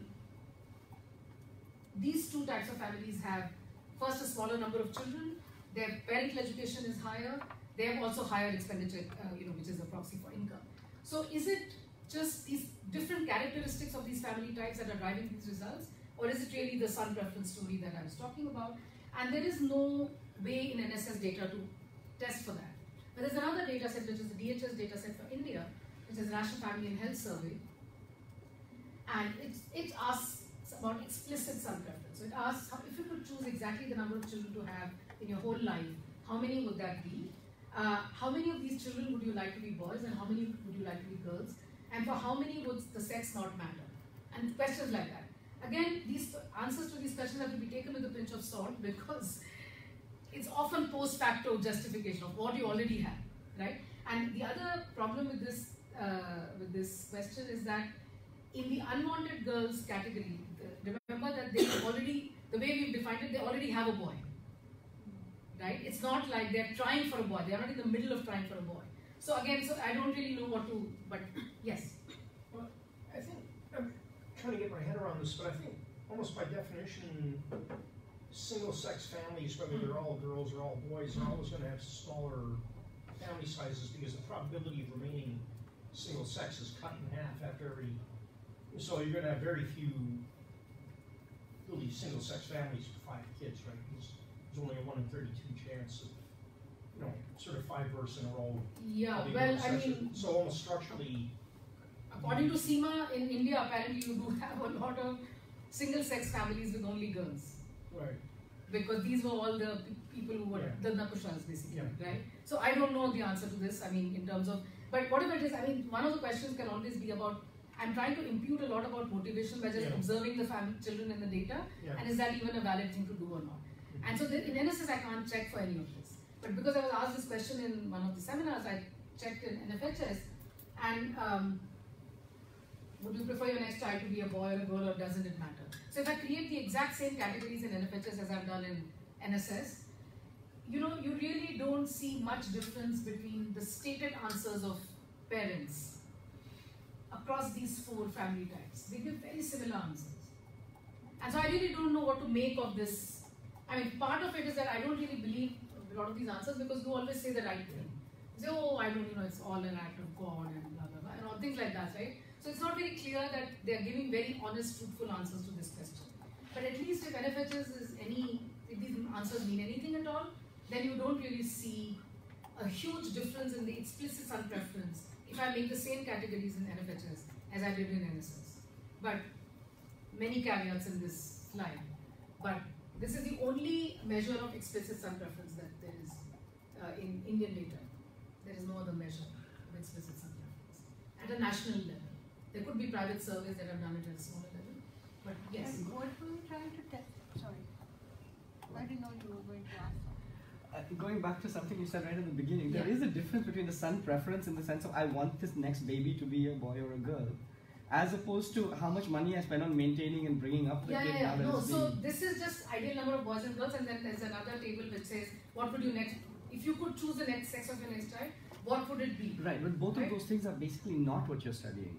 these two types of families have first a smaller number of children, their parental education is higher, they have also higher expenditure, uh, you know, which is a proxy for income. So is it just these different characteristics of these family types that are driving these results, or is it really the son preference story that I was talking about? And there is no way in N S S data to test for that. But there's another data set, which is the D H S data set for India, which is National Family and Health Survey. And it, it asks about explicit son preference. So it asks, how, if you could choose exactly the number of children to have in your whole life, how many would that be? Uh, how many of these children would you like to be boys and how many would you like to be girls? And for how many would the sex not matter? And questions like that. Again, these answers to these questions have to be taken with a pinch of salt because it's often post facto justification of what you already have, right? And the other problem with this uh, with this question is that in the unwanted girls category, remember that they already, the way we've defined it, they already have a boy, right? It's not like they're trying for a boy. They're not in the middle of trying for a boy. So again, so I don't really know what to, but yes. Well, I think I'm trying to get my head around this, but I think almost by definition, single-sex families, whether they're all girls or all boys, are always going to have smaller family sizes because the probability of remaining single-sex is cut in half after every. So you're going to have very few really single-sex families with five kids, right? Because there's only a one in thirty-two chance of, you know, sort of five births in a row. Yeah, well, I mean, so almost structurally. According to SEMA, in India, apparently you do have a lot of single-sex families with only girls. Right. Because these were all the pe people who were Yeah. the Nakushas, basically, Yeah. right? So I don't know the answer to this. I mean, in terms of, but whatever it is, I mean, one of the questions can always be about. I'm trying to impute a lot about motivation by just Yeah. observing the family children in the data, Yeah. and is that even a valid thing to do or not? Mm-hmm. And so the, in N S S, I can't check for any of this. But because I was asked this question in one of the seminars, I checked in N F H S, and um, would you prefer your next child to be a boy or a girl, or doesn't it matter? So if I create the exact same categories in N F H S as I've done in N S S, you know, you really don't see much difference between the stated answers of parents across these four family types. They give very similar answers. And so I really don't know what to make of this. I mean, part of it is that I don't really believe a lot of these answers because you always say the right thing. You say, oh, I don't, you know, it's all an act of God and blah, blah, blah, and all things like that, right? So it's not very clear that they're giving very honest, truthful answers to this question. But at least if N F H S is any, if these answers mean anything at all, then you don't really see a huge difference in the explicit son preference if I make the same categories in N F H S as I did in N S S. But many caveats in this slide. But this is the only measure of explicit son preference that there is uh, in Indian data. There is no other measure of explicit son preference at a national level. There could be private surveys that have done it at a smaller level. But yes. And what were you trying to test? Sorry. I didn't know you were going to ask. Uh, going back to something you said right at the beginning, Yeah. there is a difference between the son preference in the sense of I want this next baby to be a boy or a girl, as opposed to how much money I spend on maintaining and bringing up the Yeah, kid. yeah, yeah. now that No, it's so being- this is just ideal number of boys and girls, and then there's another table which says what would you next, if you could choose the next sex of your next child, what would it be? Right, but both Right? of those things are basically not what you're studying.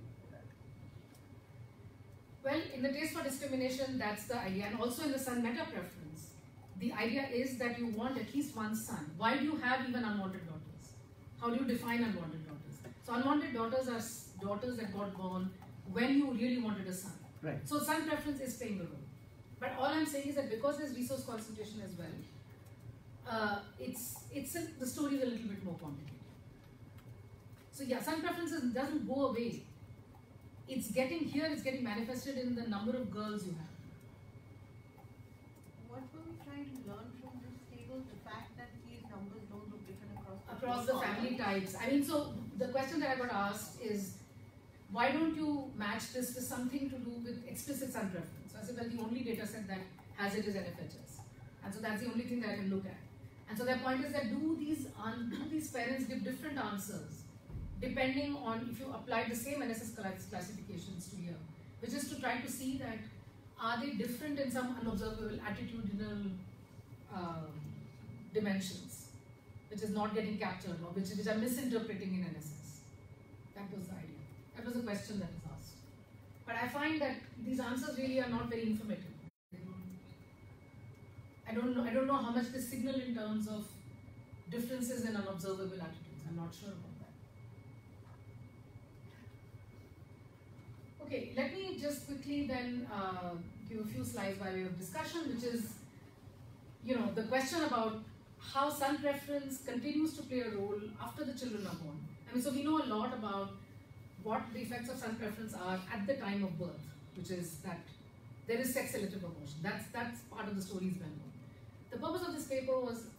Well, in the taste for discrimination, that's the idea, and also in the son meta preference. The idea is that you want at least one son. Why do you have even unwanted daughters? How do you define unwanted daughters? So unwanted daughters are s- daughters that got born when you really wanted a son. Right. So son preference is playing a role. But all I'm saying is that because there's resource concentration as well, uh, it's it's a, the story is a little bit more complicated. So yeah, son preference is- doesn't go away. It's getting here, it's getting manifested in the number of girls you have. What were we trying to learn from this table? The fact that these numbers don't look different across the Across four the family columns? types. I mean, so the question that I got asked is, why don't you match this with something to do with explicit son preference? So I said, well, the only data set that has it is N F H S. And so that's the only thing that I can look at. And so their point is that do these, un- do these parents give different answers depending on if you apply the same N S S class- classifications to here, which is to try to see that are they different in some unobservable attitudinal um, dimensions, which is not getting captured or which, which are misinterpreting in N S S. That was the idea. That was the question that was asked. But I find that these answers really are not very informative. I don't know. I don't know how much they signal in terms of differences in unobservable attitudes. I'm not sure about that. Okay, let me just quickly then uh, give a few slides by way of discussion, which is, you know, the question about how son preference continues to play a role after the children are born. I mean, so we know a lot about what the effects of son preference are at the time of birth, which is that there is sex-selective abortion. That's, that's part of the story is well known. The purpose of this paper was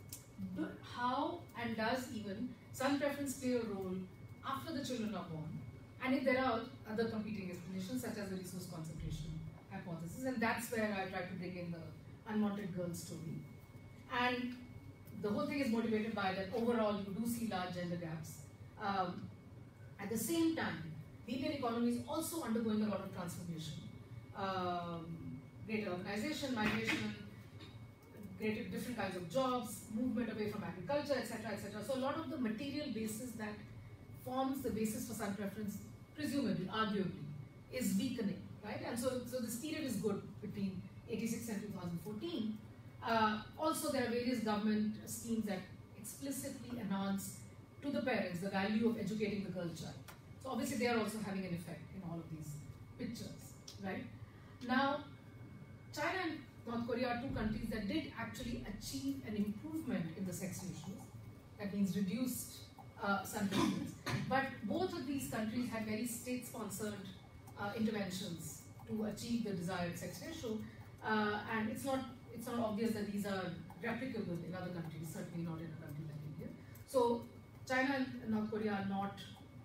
how and does even son preference play a role after the children are born, and if there are other competing explanations such as the resource concentration hypothesis, and that's where I try to bring in the unwanted girl story. And the whole thing is motivated by that overall you do see large gender gaps. Um, at the same time, the Indian economy is also undergoing a lot of transformation. Um, greater urbanization, migration, greater different kinds of jobs, movement away from agriculture, et cetera, et cetera. So a lot of the material basis that forms the basis for son preference, presumably, arguably, is weakening, right? And so, so this period is good between eighty-six and two thousand fourteen. Uh, also, there are various government schemes that explicitly announce to the parents the value of educating the girl child. So obviously, they are also having an effect in all of these pictures, right? Now, China and North Korea are two countries that did actually achieve an improvement in the sex ratios. That means reduced uh, son preference. But both of these countries had very state-sponsored uh, interventions to achieve the desired sex ratio, uh, and it's not it's not obvious that these are replicable in other countries. Certainly not in a country like India. So China and North Korea are not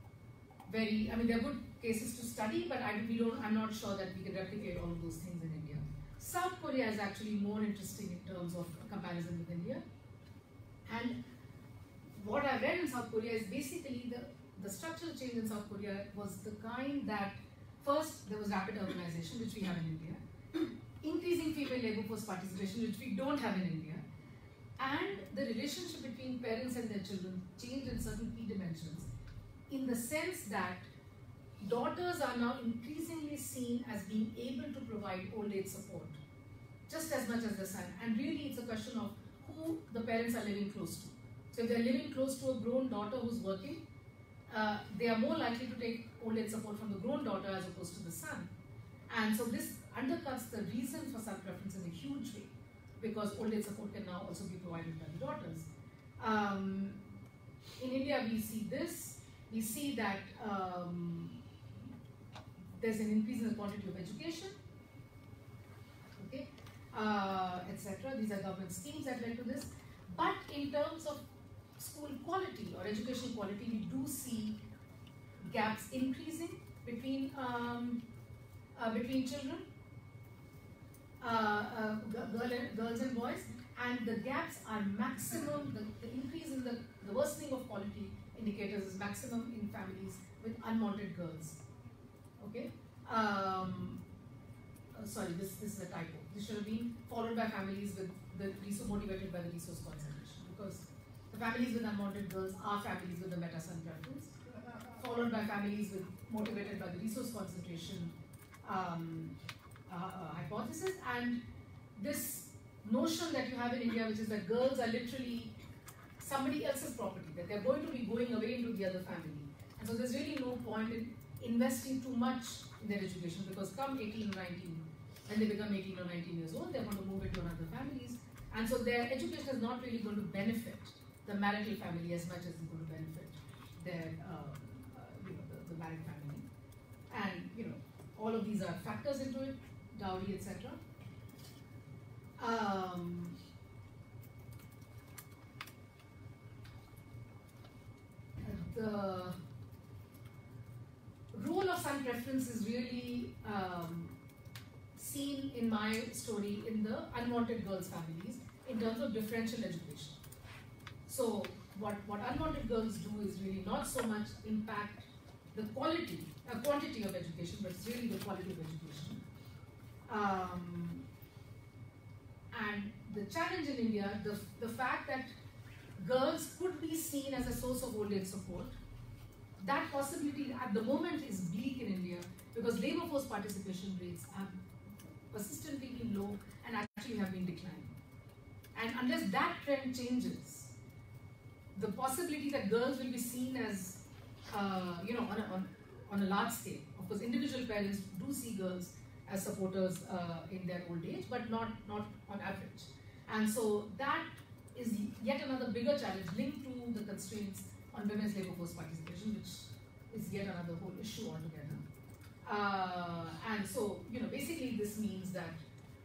very. I mean, they're good cases to study, but I we don't. I'm not sure that we can replicate all of those things in India. South Korea is actually more interesting in terms of comparison with India. And what I read in South Korea is basically the, the structural change in South Korea was the kind that first there was rapid urbanization, which we have in India, increasing female labor force participation, which we don't have in India, and the relationship between parents and their children changed in certain key dimensions in the sense that daughters are now increasingly seen as being able to provide old age support just as much as the son, and really it's a question of who the parents are living close to. So if they're living close to a grown daughter who's working, uh, they are more likely to take old age support from the grown daughter as opposed to the son. And so this undercuts the reason for son preference in a huge way, because old age support can now also be provided by the daughters. Um, in India we see this, we see that um, there's an increase in the quantity of education, okay, uh, et cetera. These are government schemes that led to this. But in terms of school quality or education quality, we do see gaps increasing between um, uh, between children, uh, uh, girl and, girls and boys, and the gaps are maximum. The, the increase in the, the worsening of quality indicators is maximum in families with unwanted girls. Okay. Um, uh, sorry, this this is a typo. This should have been followed by families with the resource motivated by the resource concentration, because the families with unwanted girls are families with the meta son preference, followed by families with motivated by the resource concentration um, uh, uh, hypothesis, and this notion that you have in India, which is that girls are literally somebody else's property, that they're going to be going away into the other family, and so there's really no point in investing too much in their education, because come eighteen or nineteen, when they become eighteen or nineteen years old, they're going to move into another families, and so their education is not really going to benefit the marital family as much as it's going to benefit their, uh, uh, you know, the, the married family. And you know, all of these are factors into it, dowry, et cetera. Um, the role of son preference is really um, seen in my story in the unwanted girls' families in terms of differential education. So what, what unwanted girls do is really not so much impact the quality, uh, quantity of education, but it's really the quality of education. Um, and the challenge in India, the, the fact that girls could be seen as a source of old age support, that possibility at the moment is bleak in India, because labor force participation rates have persistently been low and actually have been declining. And unless that trend changes, the possibility that girls will be seen as, uh, you know, on a, on, on a large scale. Of course, individual parents do see girls as supporters uh, in their old age, but not, not on average. And so that is yet another bigger challenge linked to the constraints on women's labor force participation, which is yet another whole issue altogether. Uh, and so, you know, basically this means that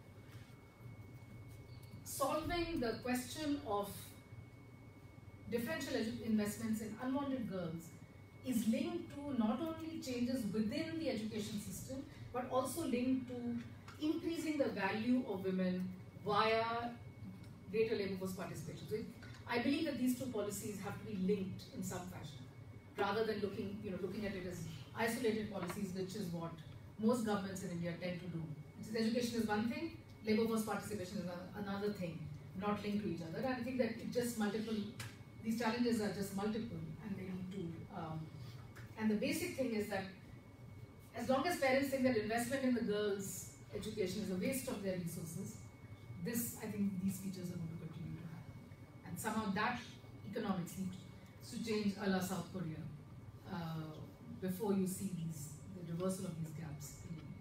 solving the question of differential investments in unwanted girls is linked to not only changes within the education system, but also linked to increasing the value of women via greater labor force participation. So it, I believe that these two policies have to be linked in some fashion, rather than looking, you know, looking at it as isolated policies, which is what most governments in India tend to do. Which is education is one thing, labor force participation is another thing, not linked to each other. And I think that it just multiple, these challenges are just multiple, and they need to, um, and the basic thing is that as long as parents think that investment in the girls' education is a waste of their resources, this, I think these features are going to continue to happen. And somehow that economics needs to change a la South Korea uh, before you see these, the reversal of these gaps in India.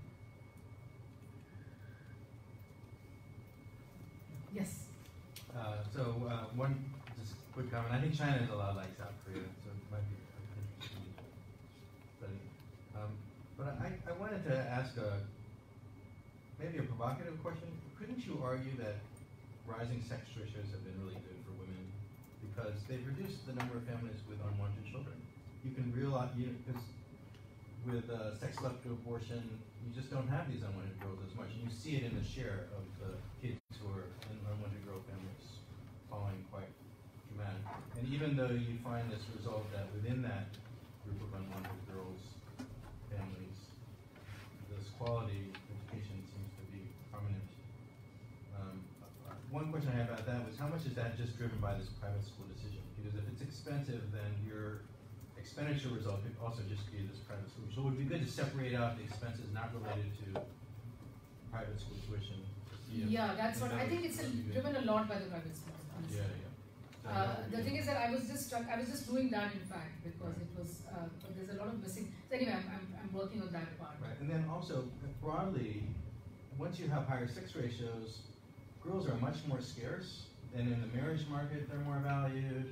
Yes? Uh, so uh, one just quick comment. I think China is a lot like South Korea, so it might be interesting to study. Um, but I, I wanted to ask a maybe a provocative question. Couldn't you argue that rising sex ratios have been really good for women because they've reduced the number of families with unwanted children? You can realize, because with uh, sex-selective abortion, you just don't have these unwanted girls as much, and you see it in the share of the kids who are in unwanted girl families falling quite dramatically. And even though you find this result that within that group of unwanted girls families, this quality education seems to be prominent. Um, one question I had about that was, how much is that just driven by this private school decision? Because if it's expensive, then your expenditure result could also just be this private school. So it would be good to separate out the expenses not related to private school tuition. Yeah, that's what, I think it's a, driven a lot by the private schools, honestly. Yeah, yeah. So Uh, the thing is that I was just I was just doing that in fact because it was uh, there's a lot of missing. So anyway, I'm, I'm, I'm working on that part. Right, and then also broadly, once you have higher sex ratios, girls are much more scarce, and in the marriage market they're more valued.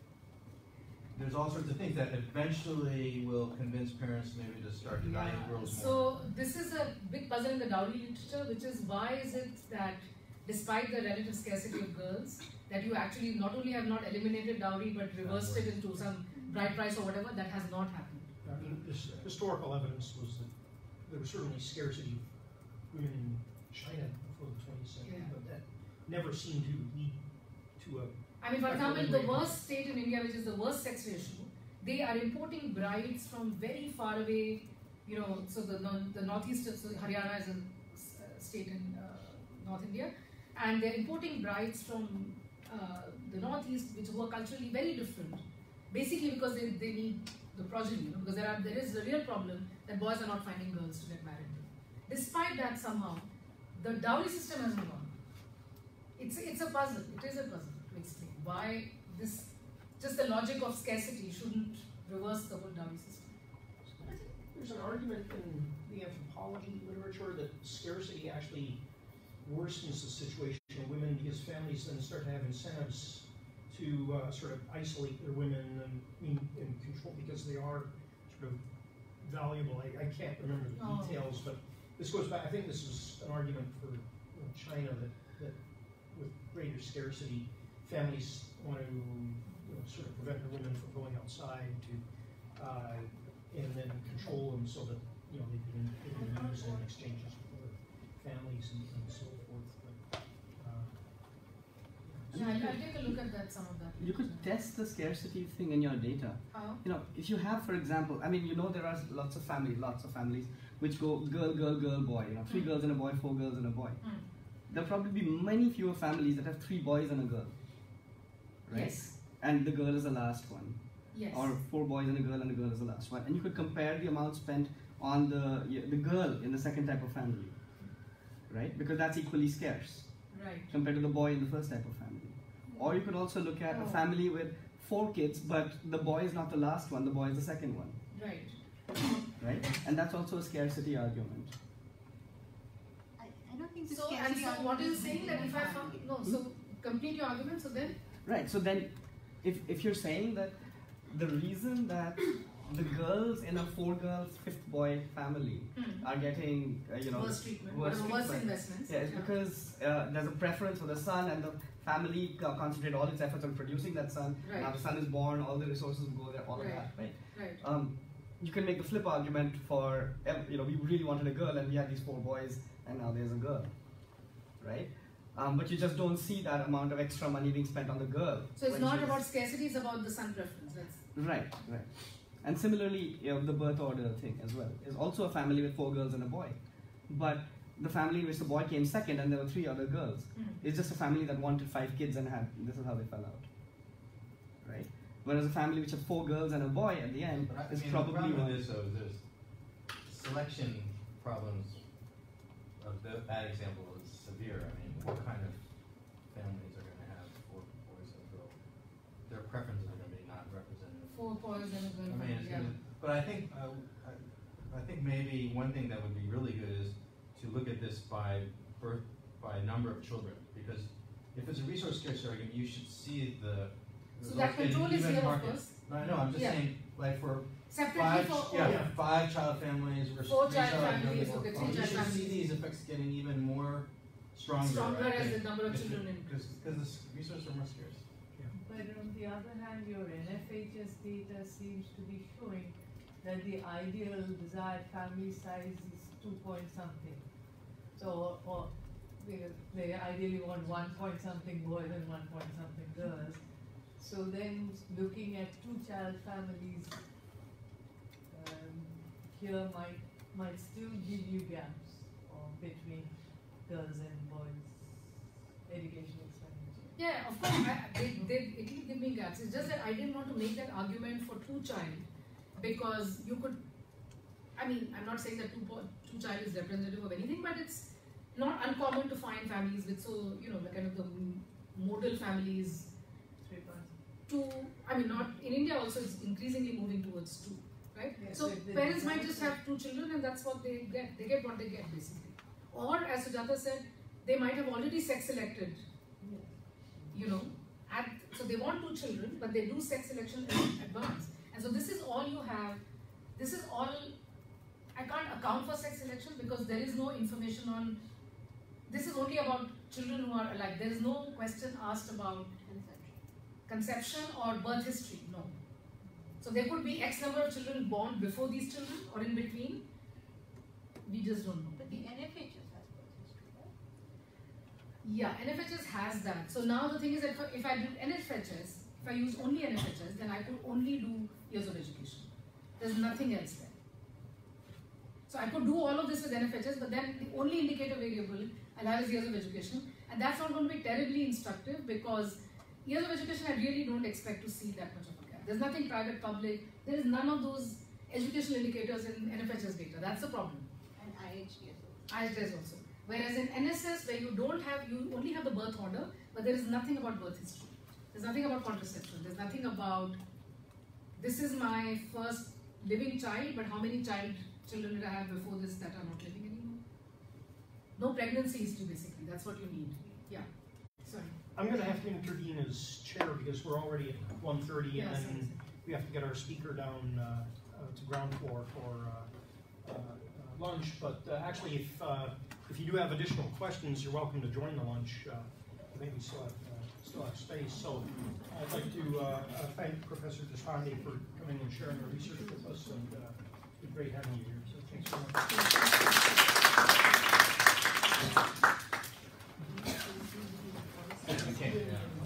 There's all sorts of things that eventually will convince parents maybe to start to value Yeah. girls more. So this is a big puzzle in the dowry literature, which is why is it that despite the relative scarcity of girls, that you actually not only have not eliminated dowry but reversed it into some bride price or whatever, that has not happened. I mean, this historical evidence was that there was certainly scarcity of women in China before the twentieth century, Yeah. but that never seemed to lead to a. I mean, for I example, don't the agree. worst state in India, which is the worst sex ratio, they are importing brides from very far away, you know, so the, the northeast, so Haryana is a uh, state in uh, North India, and they're importing brides from uh, the northeast, which were culturally very different, basically because they, they need the progeny, you know, because there, are, there is a real problem that boys are not finding girls to get married to. Despite that, somehow, the dowry system hasn't gone. It's, it's a puzzle, it is a puzzle to explain why this, just the logic of scarcity shouldn't reverse the whole dowry system. I think there's an argument in the anthropology literature that scarcity actually worsens the situation of women because families then start to have incentives to uh, sort of isolate their women and, and, and control because they are sort of valuable. I, I can't remember the Oh. details, but this goes back. I think this was an argument for you know, China that, that with greater scarcity, families want to you know, sort of prevent their women from going outside to uh, and then control them so that you know they can, they can use in exchanges with other families and, and so forth. But, uh, Yeah, I'll, I'll take a look at that, some of that. You could test the scarcity thing in your data. How? You know, if you have, for example, I mean, you know, there are lots of families, lots of families which go girl, girl, girl, boy. You know, three Mm. girls and a boy, four girls and a boy. Mm. There'll probably be many fewer families that have three boys and a girl, right? Yes. And the girl is the last one, Yes. or four boys and a girl, and the girl is the last one. And you could compare the amount spent on the the girl in the second type of family, right? Because that's equally scarce Right. compared to the boy in the first type of family. Or you could also look at Oh. a family with four kids, but the boy is not the last one, the boy is the second one, Right. right? And that's also a scarcity argument. I, I don't think the So, and scarcity so what argument are you is saying that if I found, no, so complete your argument, so then? Right, so then, if, if you're saying that the reason that the girls in a four girls, fifth boy family Hmm. are getting, uh, you know, Worse treatment, worse or worse treatment. investments. Yeah, it's Yeah. because uh, there's a preference for the son, and the family co- concentrate all its efforts on producing that son. Right. Now the son is born, all the resources go there, all Right. of that, right? Right. Um, you can make the flip argument for, ev- you know, we really wanted a girl and we had these four boys, and now there's a girl, right? Um, but you just don't see that amount of extra money being spent on the girl. So it's when not she's- about scarcity, it's about the son preference. That's Right, right. And similarly, you know, the birth order thing as well is also a family with four girls and a boy. But the family in which the boy came second and there were three other girls Hmm. is just a family that wanted five kids and had, this is how they fell out. Right? Whereas a family which had four girls and a boy at the end But I is mean, probably the problem one. with this, though, is there's selection problems of the, that example is severe. I mean, what kind of families are going to have four boys and a girl? Their preferences are going to be not representative. four boys and a girl. I mean, it's yeah. gonna, but I think uh, I, I think maybe one thing that would be really good is to look at this by birth by number of children, because if it's a resource scarcity argument, you should see the So that results in control is even here, of market. course. No, I know. I'm just Yeah. saying, like for Separately five, for yeah, all. five child families versus Four three child child families, families. okay, three you child should see families. these effects getting even more stronger. Stronger I as think, the number of because- children in. Because because the resources are more scarce. But on the other hand, your N F H S data seems to be showing that the ideal desired family size is two point something. So, or they, they ideally want one point something boys and one point something girls. So then looking at two child families um, here might, might still give you gaps or between girls and boys education expenditure. Yeah, of course, I, they, they, it will give me gaps. It's just that I didn't want to make that argument for two child because you could, I mean, I'm not saying that two, po- two child is representative of anything, but it's not uncommon to find families with so, you know, the kind of the m- modal families. Three points. Two, I mean, not, in India also it's increasingly moving towards two, right? Yeah, so so if they parents decide might just to- have two children and that's what they get. They get what they get basically. Or as Sujata said, they might have already sex selected, Yeah. you know, at, so they want two children, but they do sex selection in advance. And so this is all you have, this is all, I can't account for sex selection because there is no information on, this is only about children who are alive. There is no question asked about conception or birth history, no. So there could be X number of children born before these children or in between, we just don't know. But the N F H S has birth history, right? Yeah, N F H S has that. So now the thing is that if I- if I did N F H S, if I use only N F H S, then I could only do years of education. There's nothing else there. So I could do all of this with N F H S, but then the only indicator variable I'll have is years of education. And that's not going to be terribly instructive because years of education I really don't expect to see that much of a gap. There's nothing private, public, there is none of those educational indicators in N F H S data. That's the problem. And I H T S also. I H S also. Whereas in N S S, where you don't have, you only have the birth order, but there is nothing about birth history. There's nothing about contraception. There's nothing about, this is my first living child, but how many child children did I have before this that are not living anymore? No pregnancy history, basically. That's what you need. Yeah. Sorry. I'm going to have to intervene as chair because we're already at one thirty Yeah, and sorry, then we have to get our speaker down uh, uh, to ground floor for uh, uh, uh, lunch. But uh, actually, if uh, if you do have additional questions, you're welcome to join the lunch. Uh, maybe still have, uh, still have space. So I'd like to uh, uh, thank Professor Deshpande for coming and sharing your research with us, and uh, it's been great having you here. So thanks very much. We can't, yeah.